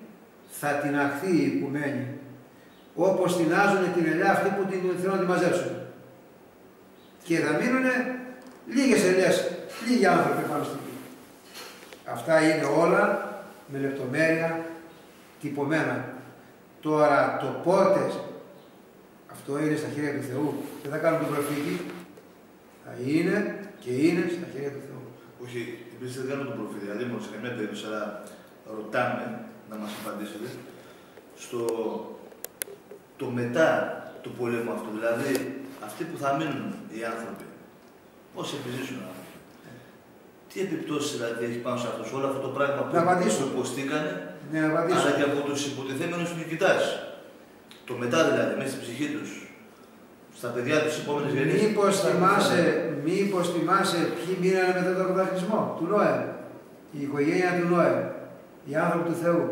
A: όπως τεινάζουν την ελιά αυτή που την θέλουν να τη μαζέψουν. Και θα μείνουν λίγες ελιές, λίγοι άνθρωποι πάνω στην γη. Αυτά είναι όλα με λεπτομέρεια τυπωμένα. Τώρα το πότε αυτό είναι στα χέρια του Θεού. Δεν θα κάνουμε τον προφήτη. Θα είναι και είναι στα χέρια του Θεού.
B: Όχι, επίσης δεν κάνουμε τον προφήτη, δηλαδή μόνο σε καμία περίπτωση, αλλά ρωτάμε να μας απαντήσετε στο το μετά του πολέμου αυτού. Δηλαδή, αυτοί που θα μείνουν οι άνθρωποι, πώς επιζήσουν οι άνθρωποι. Τι επιπτώσεις δηλαδή έχει πάνω σε αυτούς, όλο αυτό το πράγμα που υποστήκανε, αλλά και από τους υποτιθέμενους νικητάς. Το μετά δηλαδή, μέσα στην ψυχή τους, στα παιδιά τους, στις επόμενες γενιές.
A: Μήπως θυμάσαι ποιοι μείνανε μετά τον κατακλυσμό του Νόε, η οικογένεια του Νόε, οι άνθρωποι του Θεού.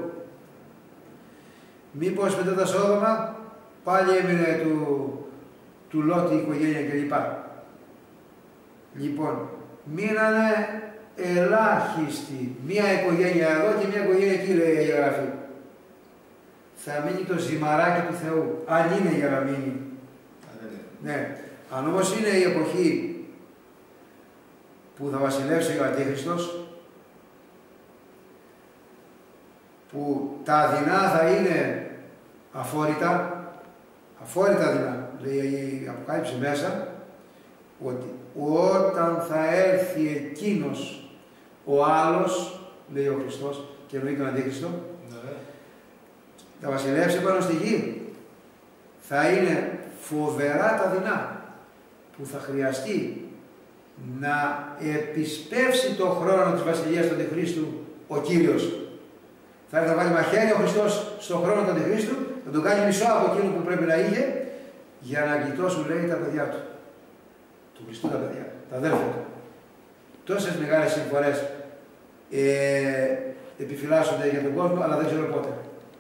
A: Μήπως μετά τα Σόδομα πάλι έμεινε του Λότη η οικογένεια κλπ. Λοιπόν, μείνανε ελάχιστοι. Μία οικογένεια εδώ και μία οικογένεια εκεί, λέει η Γραφή. Θα μείνει το ζυμαράκι του Θεού, αν είναι για να μείνει. Ναι. Αν όμως είναι η εποχή που θα βασιλεύσει ο Αντίχριστος, που τα δεινά θα είναι αφόρητα δεινά, λέει η Αποκάλυψη μέσα, ότι όταν θα έρθει εκείνος ο άλλος, λέει ο Χριστός, και εννοεί τον Αντίχριστο, θα βασιλεύσει πάνω στη γη, θα είναι φοβερά τα δεινά, που θα χρειαστεί να επισπεύσει το χρόνο της βασιλείας του Αντιχρίστου ο Κύριος. Θα έρθει να βάλει μαχαίρι ο Χριστός στον χρόνο του Αντιχρίστου, να τον κάνει μισό από εκείνο που πρέπει να είχε, για να γλιτώσουν, λέει, τα παιδιά του. Του Χριστού τα παιδιά, τα αδέρφια του. Τόσες μεγάλες συμφορές επιφυλάσσονται για τον κόσμο, αλλά δεν ξέρω πότε.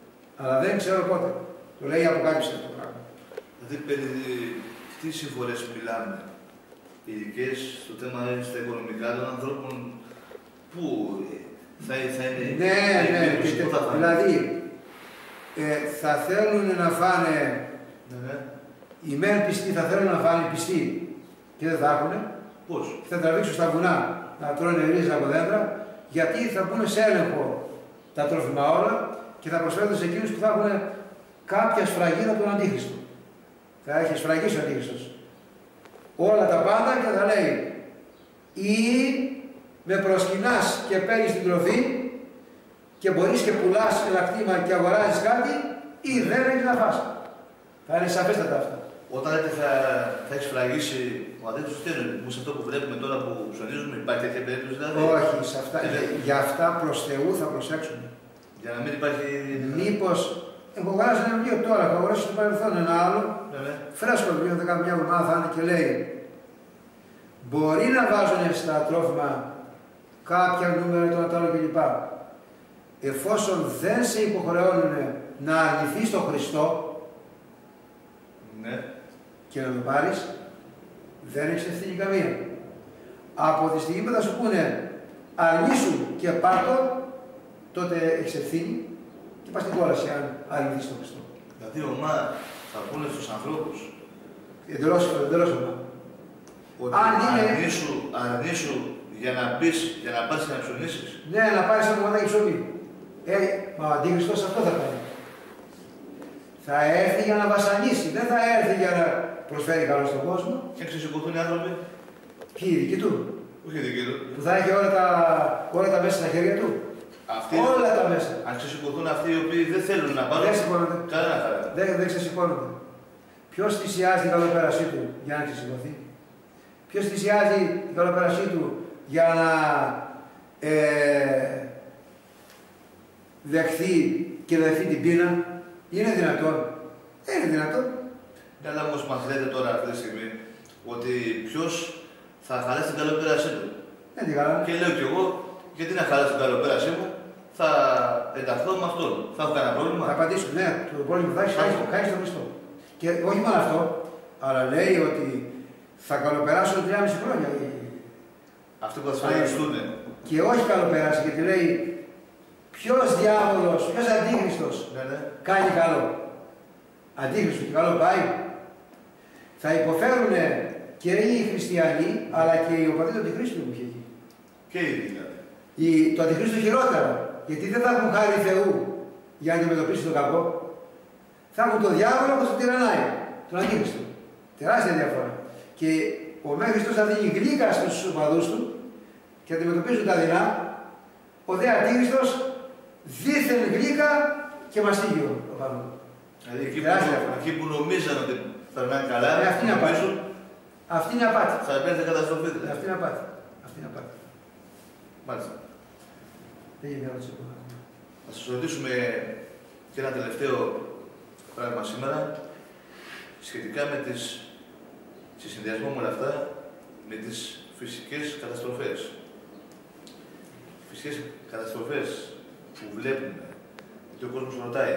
A: Το λέει η Αποκάλυψη αυτό το πράγμα.
B: Δηλαδή, περί τι συμφορές μιλάμε, ειδικές στο θέμα στα οικονομικά των ανθρώπων, που θα είναι...
A: Ναι, δηλαδή θα θέλουν να φάνε, οι μεν πιστοί θα θέλουν να φάνε πιστοί και δεν θα έχουν.
B: Πώς?
A: Θα τραβήξουν στα βουνά να τρώνε ρίζα από δέντρα, γιατί θα μπουν σε έλεγχο τα τρόφιμα όλα και θα προσφέρονται σε εκείνους που θα έχουν κάποια σφραγίδα του Αντίχριστου. Θα έχει σφραγίσει ο Αντίχριστος όλα τα πάντα και θα λέει ή με προσκυνάς και παίρνεις την τροφή και μπορείς και πουλάς ένα κτήμα και αγοράζεις κάτι ή δεν έχεις να φας. Θα είναι σαφέστατα αυτά.
B: Όταν λέτε θα έχει σφραγίσει ο αντίθετος, τι είναι, σε αυτό που βλέπουμε τώρα που ψωνίζουμε, υπάρχει τέτοια περίπτωση δηλαδή?
A: Όχι, σε αυτά, για αυτά προς Θεού θα προσέξουμε.
B: Για να μην υπάρχει...
A: Μήπως, έχω αγοράσει ένα βιβλίο τώρα, έχω αγοράσει στο παρελθόν ένα άλλο, φρέσκο βιβλίο, 11 εβδομάδα θα είναι και λέει μπορεί να βάζουν στα τρόφιμα κάποια νούμερα, το ένα το άλλο κλπ. Εφόσον δεν σε υποχρεώνουν να αρνηθείς τον Χριστό,
B: ναι,
A: και να το πάρεις, δεν έχεις ευθύνη καμία. Από τη στιγμή που θα σου πούνε αρνήσου και πάρτο, τότε έχεις ευθύνη και πας στην κόλαση αν αρνηθείς τον Χριστό.
B: Δηλαδή ομά θα πούνε στους ανθρώπους
A: εντελώς ομά.
B: ότι αρνήσου για να μπεις, για να πας και να ψωνίσεις.
A: Ναι, να πάρεις ένα κομμάτι ψωμί. Μα ο Αντίχριστος αυτό θα κάνει. Θα έρθει για να βασανίσει, δεν θα έρθει για να προσφέρει καλό στον κόσμο.
B: Και ξεσηκωθούν οι άνθρωποι.
A: Ποιοι, οι δικοί του?
B: Όχι οι δικοί του.
A: Που θα έχει όλα τα μέσα στα χέρια του. Όλα τα μέσα.
B: Αν ξεσηκωθούν αυτοί οι οποίοι δεν θέλουν να πάρουν.
A: Δεν σηκώνονται.
B: Κανένα χαρά.
A: Δεν ξεσηκώνονται. Ποιος θυσιάζει την καλοπέρασή του για να ξεσηκωθεί? Ποιος θυσιάζει την καλοπέρασή του για να δεχθεί και δεχθεί την πείνα? Είναι δυνατόν? Δεν είναι δυνατόν.
B: Ναι, αλλά όμως μας λέτε τώρα αυτή τη στιγμή ότι ποιος θα χαλάσει την καλοπέρασή του.
A: Δεν την χαλάνε.
B: Και λέω κι εγώ, γιατί να χαλάσει την καλοπέρασή μου, θα ενταχθώ με αυτόν. Θα έχω κανένα πρόβλημα?
A: Θα απαντήσω, ναι, το πρόβλημα θα έχει χάρη στον Χριστό. Και όχι μόνο αυτό, αλλά λέει ότι θα καλοπεράσουν 3,5 χρόνια.
B: Αυτοί που θα σφαγιστούν.
A: Και όχι καλοπεράσει, γιατί λέει ποιος διάβολος, ποιος αντίχριστος κάνει καλό? Αντίχριστος και καλό πάει? Θα υποφέρουν και οι χριστιανοί, αλλά και οι οπαδοί του Αντιχρίστου που είχε εκεί.
B: Και οι δηλαδή.
A: Το Αντιχρίστου χειρότερα, γιατί δεν θα έχουν χάρη Θεού για να αντιμετωπίσει τον κακό. Θα έχουν τον διάβολο που θα τυραννάει, τον Αντίχριστο. Τεράστια διαφορά. Και ο Μέγριστος θα δίνει γλύκα στους οπαδούς του και αντιμετωπίζουν τα δεινά. Ο δε Αντίχριστος δίθεν γλύκα και μαστίγιο οπαδού.
B: Δηλαδή εκεί που νομίζαν ότι περνάνε καλά,
A: αυτή είναι απάτη. Αυτή είναι απάτη.
B: Θα επέλθει καταστροφή.
A: Αυτή είναι απάτη. Αυτή είναι απάτη.
B: Μάλιστα.
A: Δεν γίνει ερώτηση.
B: Θα σας ρωτήσουμε και ένα τελευταίο πράγμα σήμερα σχετικά με σε συνδυασμό με όλα αυτά, με τις φυσικές καταστροφές. Φυσικές καταστροφές που βλέπουμε, γιατί ο κόσμος ρωτάει.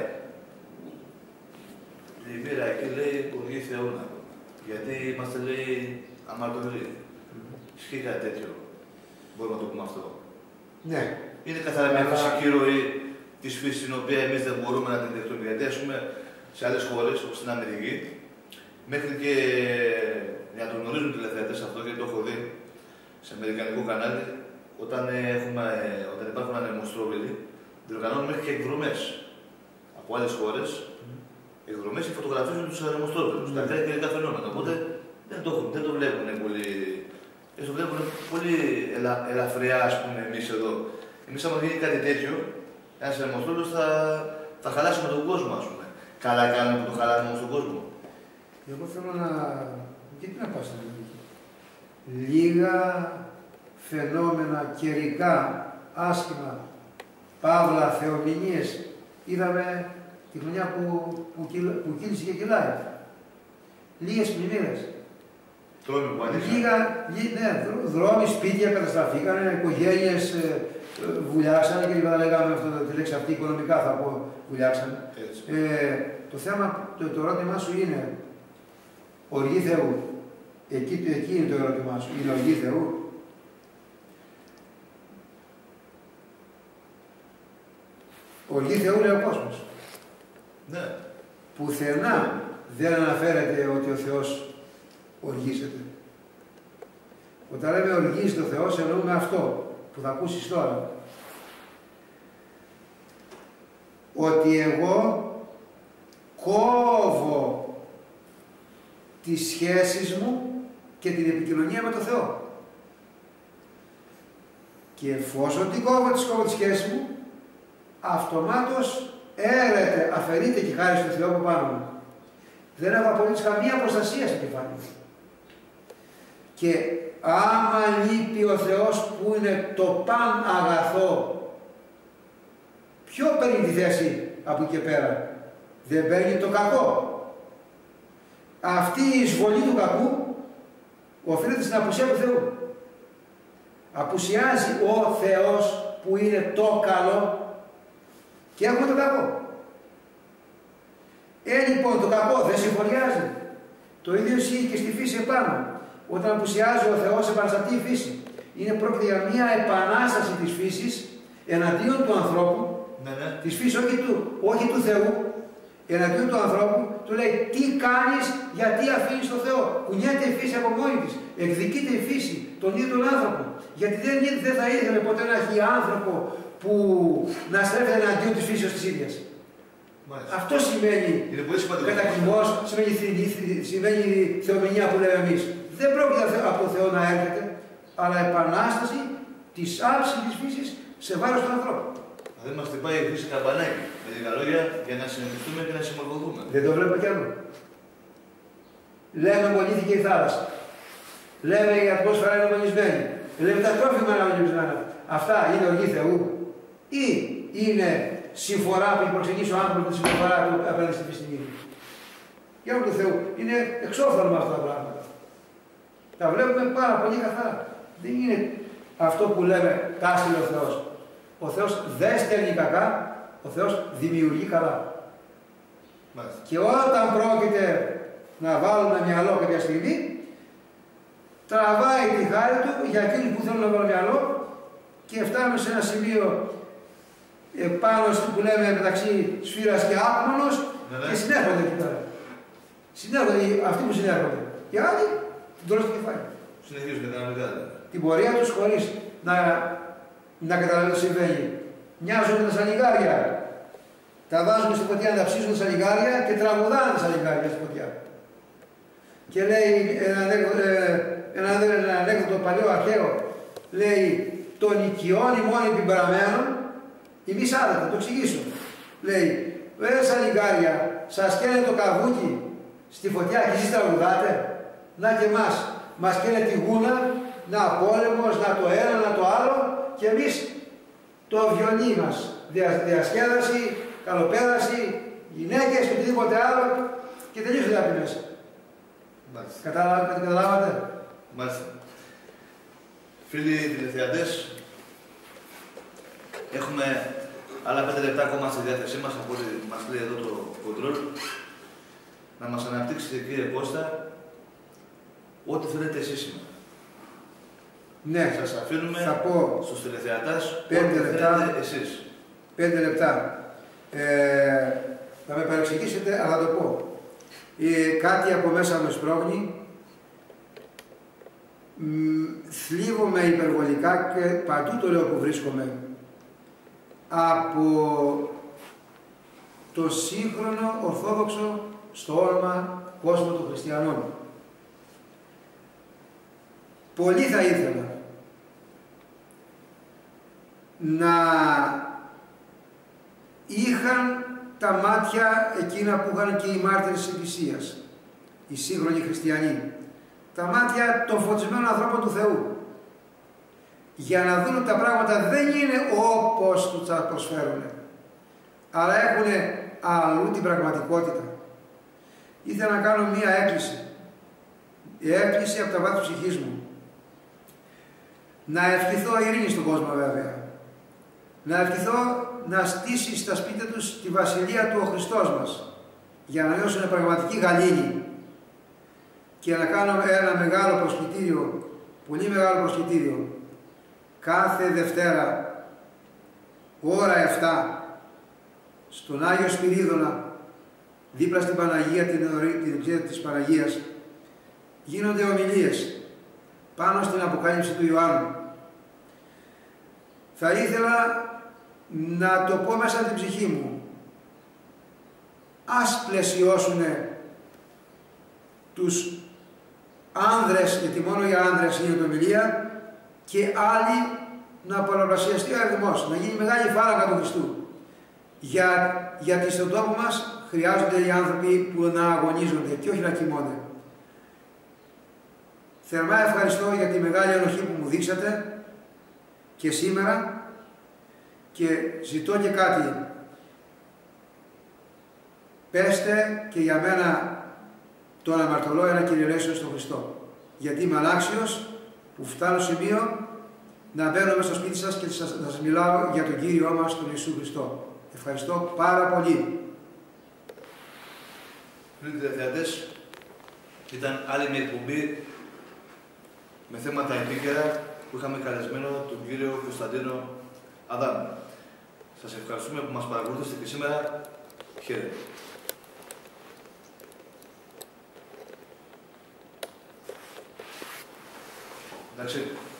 B: Η μοίρα εκεί λέει οργή Θεούνα, γιατί είμαστε λέει αμαρτωλοί. Ισχύει κάτι τέτοιο, μπορούμε να το πούμε αυτό?
A: Ναι.
B: Είναι καθαρά μια φυσική ροή της φύσης την οποία εμείς δεν μπορούμε να την δεχτούμε. Γιατί ας πούμε σε άλλες χώρες, όπως στην Αμερική, μέχρι και για να το γνωρίζουν τηλεθεατές αυτό, γιατί το έχω δει σε αμερικανικό κανάλι, όταν υπάρχουν ανεμοστρόβιλοι, διοργανώνουν μέχρι και εκδρομές από άλλες χώρες. Εκδρομές και φωτογραφίζουν τους ανεμοστρόβιλους, τα ακραία καιρικά φαινόμενα. Οπότε δεν το βλέπουν πολύ. Το βλέπουν πολύ ελαφριά, ας πούμε, εμείς εδώ. Εμείς, άμα γίνει κάτι τέτοιο, ένας ανεμοστρόβιλος θα χαλάσουμε τον κόσμο, ας πούμε. Καλά κάνουμε που το χαλάμε όμως τον κόσμο.
A: Εγώ θέλω να... Γιατί να πάω στην Αμερική? Λίγα φαινόμενα καιρικά, άσχημα, παύλα, θεομηνίες, είδαμε τη χρονιά που κύλησε και κυλάει. Λίγες πλημμύρες.
B: Δρόμοι που ανοίξαν.
A: Δρόμοι, σπίτια καταστραφήκαν, οικογένειες βουλιάξανε και λοιπά. Λέγαμε αυτό, τη λέξη αυτή οικονομικά θα πω, βουλιάξανε. Το θέμα, το ερώτημά σου είναι οργή Θεού. Εκεί είναι το ερώτημά σου. Είναι οργή Θεού. Οργή Θεού λέει ο κόσμος.
B: Ναι.
A: Πουθενά δεν αναφέρεται ότι ο Θεός οργίζεται. Όταν λέμε οργίζεται ο Θεός, εννοούμε αυτό που θα ακούσεις τώρα. Ότι εγώ κόβω τις σχέσεις μου και την επικοινωνία με τον Θεό. Και εφόσον την κόβω τις σχέσεις μου, αυτομάτως έρεται, αφαιρείται και χάρη στο Θεό από πάνω μου. Δεν έχω απολύτως καμία προστασία στο κεφάλι μου. Και άμα λείπει ο Θεός που είναι το παν αγαθό, ποιο παίρνει τη θέση από εκεί και πέρα? Δεν παίρνει το κακό. Αυτή η εισβολή του κακού οφείλεται στην απουσία του Θεού. Απουσιάζει ο Θεός που είναι το καλό και έχουμε το κακό. Λοιπόν, το κακό δεν συμφωριάζει. Το ίδιο ισχύει και στη φύση επάνω. Όταν απουσιάζει ο Θεός, επαναστατεί η φύση. Είναι πρόκειται για μια επανάσταση της φύσης εναντίον του ανθρώπου, της φύσης όχι του Θεού, εναντίον του ανθρώπου, του λέει τι κάνεις, γιατί αφήνεις τον Θεό. Κουνιέται η φύση από μόνη της, εκδικείται η φύση, τον ίδιο τον άνθρωπο. Γιατί δεν θα ήθελε ποτέ να έχει άνθρωπο που να στρέφεται εναντίον της φύσης της ίδιας. Μάλιστα. Αυτό σημαίνει κατακριμός, σημαίνει θεομηνία που λέμε εμείς. Δεν πρόκειται από το Θεό να έρχεται, αλλά επανάσταση της άψης της φύσης σε βάρος του ανθρώπου.
B: Δηλαδή μας χτυπάει η φύση καμπανάκι, με λίγα λόγια, για να συνεχιστούμε και να συμμορφωθούμε.
A: Δεν το βλέπω κι άλλο. Λέμε μολύθηκε η θάλασσα. Λέμε η ατμόσφαιρα είναι μολυσμένη. Λέμε τα τρόφιμα είναι μολυσμένα. Αυτά είναι οργή Θεού ή είναι συμφορά που προξενήσει ο άνθρωπος τη συμφορά του απέναντι στη φύση? Για όνομα του Θεού. Είναι εξώφθαλμα με αυτά τα πράγματα. Τα βλέπουμε πάρα πολύ καθαρά. Δεν είναι αυτό που λέμε τα άστηλε ο Θεός. Ο Θεός δεν στέλνει κακά, ο Θεός δημιουργεί καλά. Μάλιστα. Και όταν πρόκειται να βάλουμε μυαλό κάποια στιγμή, τραβάει τη χάρη του για εκείνους που θέλουν να βάλουν μυαλό και φτάνουμε σε ένα σημείο πάνω που λέμε μεταξύ σφύρας και άκμονος και συνέρχονται εκεί πέρα. Συνέρχονται αυτοί που συνέρχονται. Οι άλλοι την τρώνε στο κεφάλι.
B: Συνεχίζουν κανονικά.
A: Την πορεία τους χωρίς να καταλαβαίνουν τι συμβαίνει. Μοιάζουν με τα σαλιγκάρια. Τα βάζουν στη φωτιά να τα ψήσουν τα σαλιγκάρια και τραγουδάνε τα σαλιγκάρια στη φωτιά. Και λέει ένα ανέκδοτο παλιό αρχαίο, λέει τον οικειών ημών επιπεραμένων, εμείς άλλα, θα το εξηγήσω. Λέει, σαλιγκάρια, σας καίνε το καβούκι στη φωτιά και εσείς τραγουδάτε. Να και εμάς, μας καίνε τη γούνα, να πόλεμος, να το ένα, να το άλλο, και εμείς το βιολί μας, διασκέδαση, καλοπέραση, γυναίκες και οτιδήποτε άλλο και τελείωσε από μέσα. Καταλάβατε?
B: Μάλιστα. Φίλοι τηλεθεατές, έχουμε άλλα 5 λεπτά ακόμα στη διάθεσή μας από ό,τι μας λέει εδώ το κοντρόλ. Να μας αναπτύξετε, κύριε Κώστα, ό,τι θέλετε εσείς σήμερα.
A: Ναι,
B: σας αφήνουμε
A: θα πω
B: στους τηλεθεατάς
A: 5 λεπτά
B: εσείς.
A: 5 λεπτά. Θα με παρεξηγήσετε, αλλά θα το πω. Κάτι από μέσα με σπρώχνει. Θλίβομαι υπερβολικά και παντού το λέω που βρίσκομαι. Από το σύγχρονο ορθόδοξο στο όνομα κόσμο των χριστιανών. Πολύ θα ήθελα να είχαν τα μάτια εκείνα που είχαν και οι μάρτυρες της Εκκλησίας, οι σύγχρονοι χριστιανοί, τα μάτια των φωτισμένων ανθρώπων του Θεού, για να δουν ότι τα πράγματα δεν είναι όπως τους τα προσφέρουν, αλλά έχουν αλλού την πραγματικότητα. Ήθελα να κάνω μία έκκληση, η έκκληση από τα βάθη της ψυχής μου. Να ευχηθώ ειρήνη στον κόσμο βέβαια. Να ευχηθώ να στήσει στα σπίτια τους τη βασιλεία του ο Χριστός μας, για να νιώσουν πραγματική γαλήνη και να κάνω ένα μεγάλο προσκλητήριο, πολύ μεγάλο προσκλητήριο, κάθε Δευτέρα, ώρα 7, στον Άγιο Σπυρίδωνα, δίπλα στην Παναγία, την εξέδρα της Παναγίας, γίνονται ομιλίες πάνω στην Αποκάλυψη του Ιωάννου. Θα ήθελα να το πω μέσα από την ψυχή μου. Ας πλαισιώσουνε τους άνδρες, γιατί μόνο για άνδρες είναι ομιλία, και άλλοι να πολλαπλασιαστεί ο αριθμός, να γίνει μεγάλη φάραγγα του Χριστού. Γιατί στον τόπο μας χρειάζονται οι άνθρωποι που να αγωνίζονται και όχι να κοιμώνται. Θερμά ευχαριστώ για τη μεγάλη ενοχή που μου δείξατε και σήμερα και ζητώ και κάτι. Πέστε και για μένα το αναμαρτωλό ένα κυριολέσιο στον Χριστό. Γιατί είμαι ανάξιος που φτάνω σημείο να μπαίνω μέσα στο σπίτι σας και να σας μιλάω για τον Κύριό μας, τον Ιησού Χριστό. Ευχαριστώ πάρα πολύ.
B: Φίλοι τηλεθεατές, ήταν άλλη μια εκπομπή με θέματα επίκαιρα που είχαμε καλεσμένο τον κύριο Κωνσταντίνο Αδάμ. Σας ευχαριστούμε που μας παρακολουθήσατε και σήμερα. Χαίρετε. Εντάξει.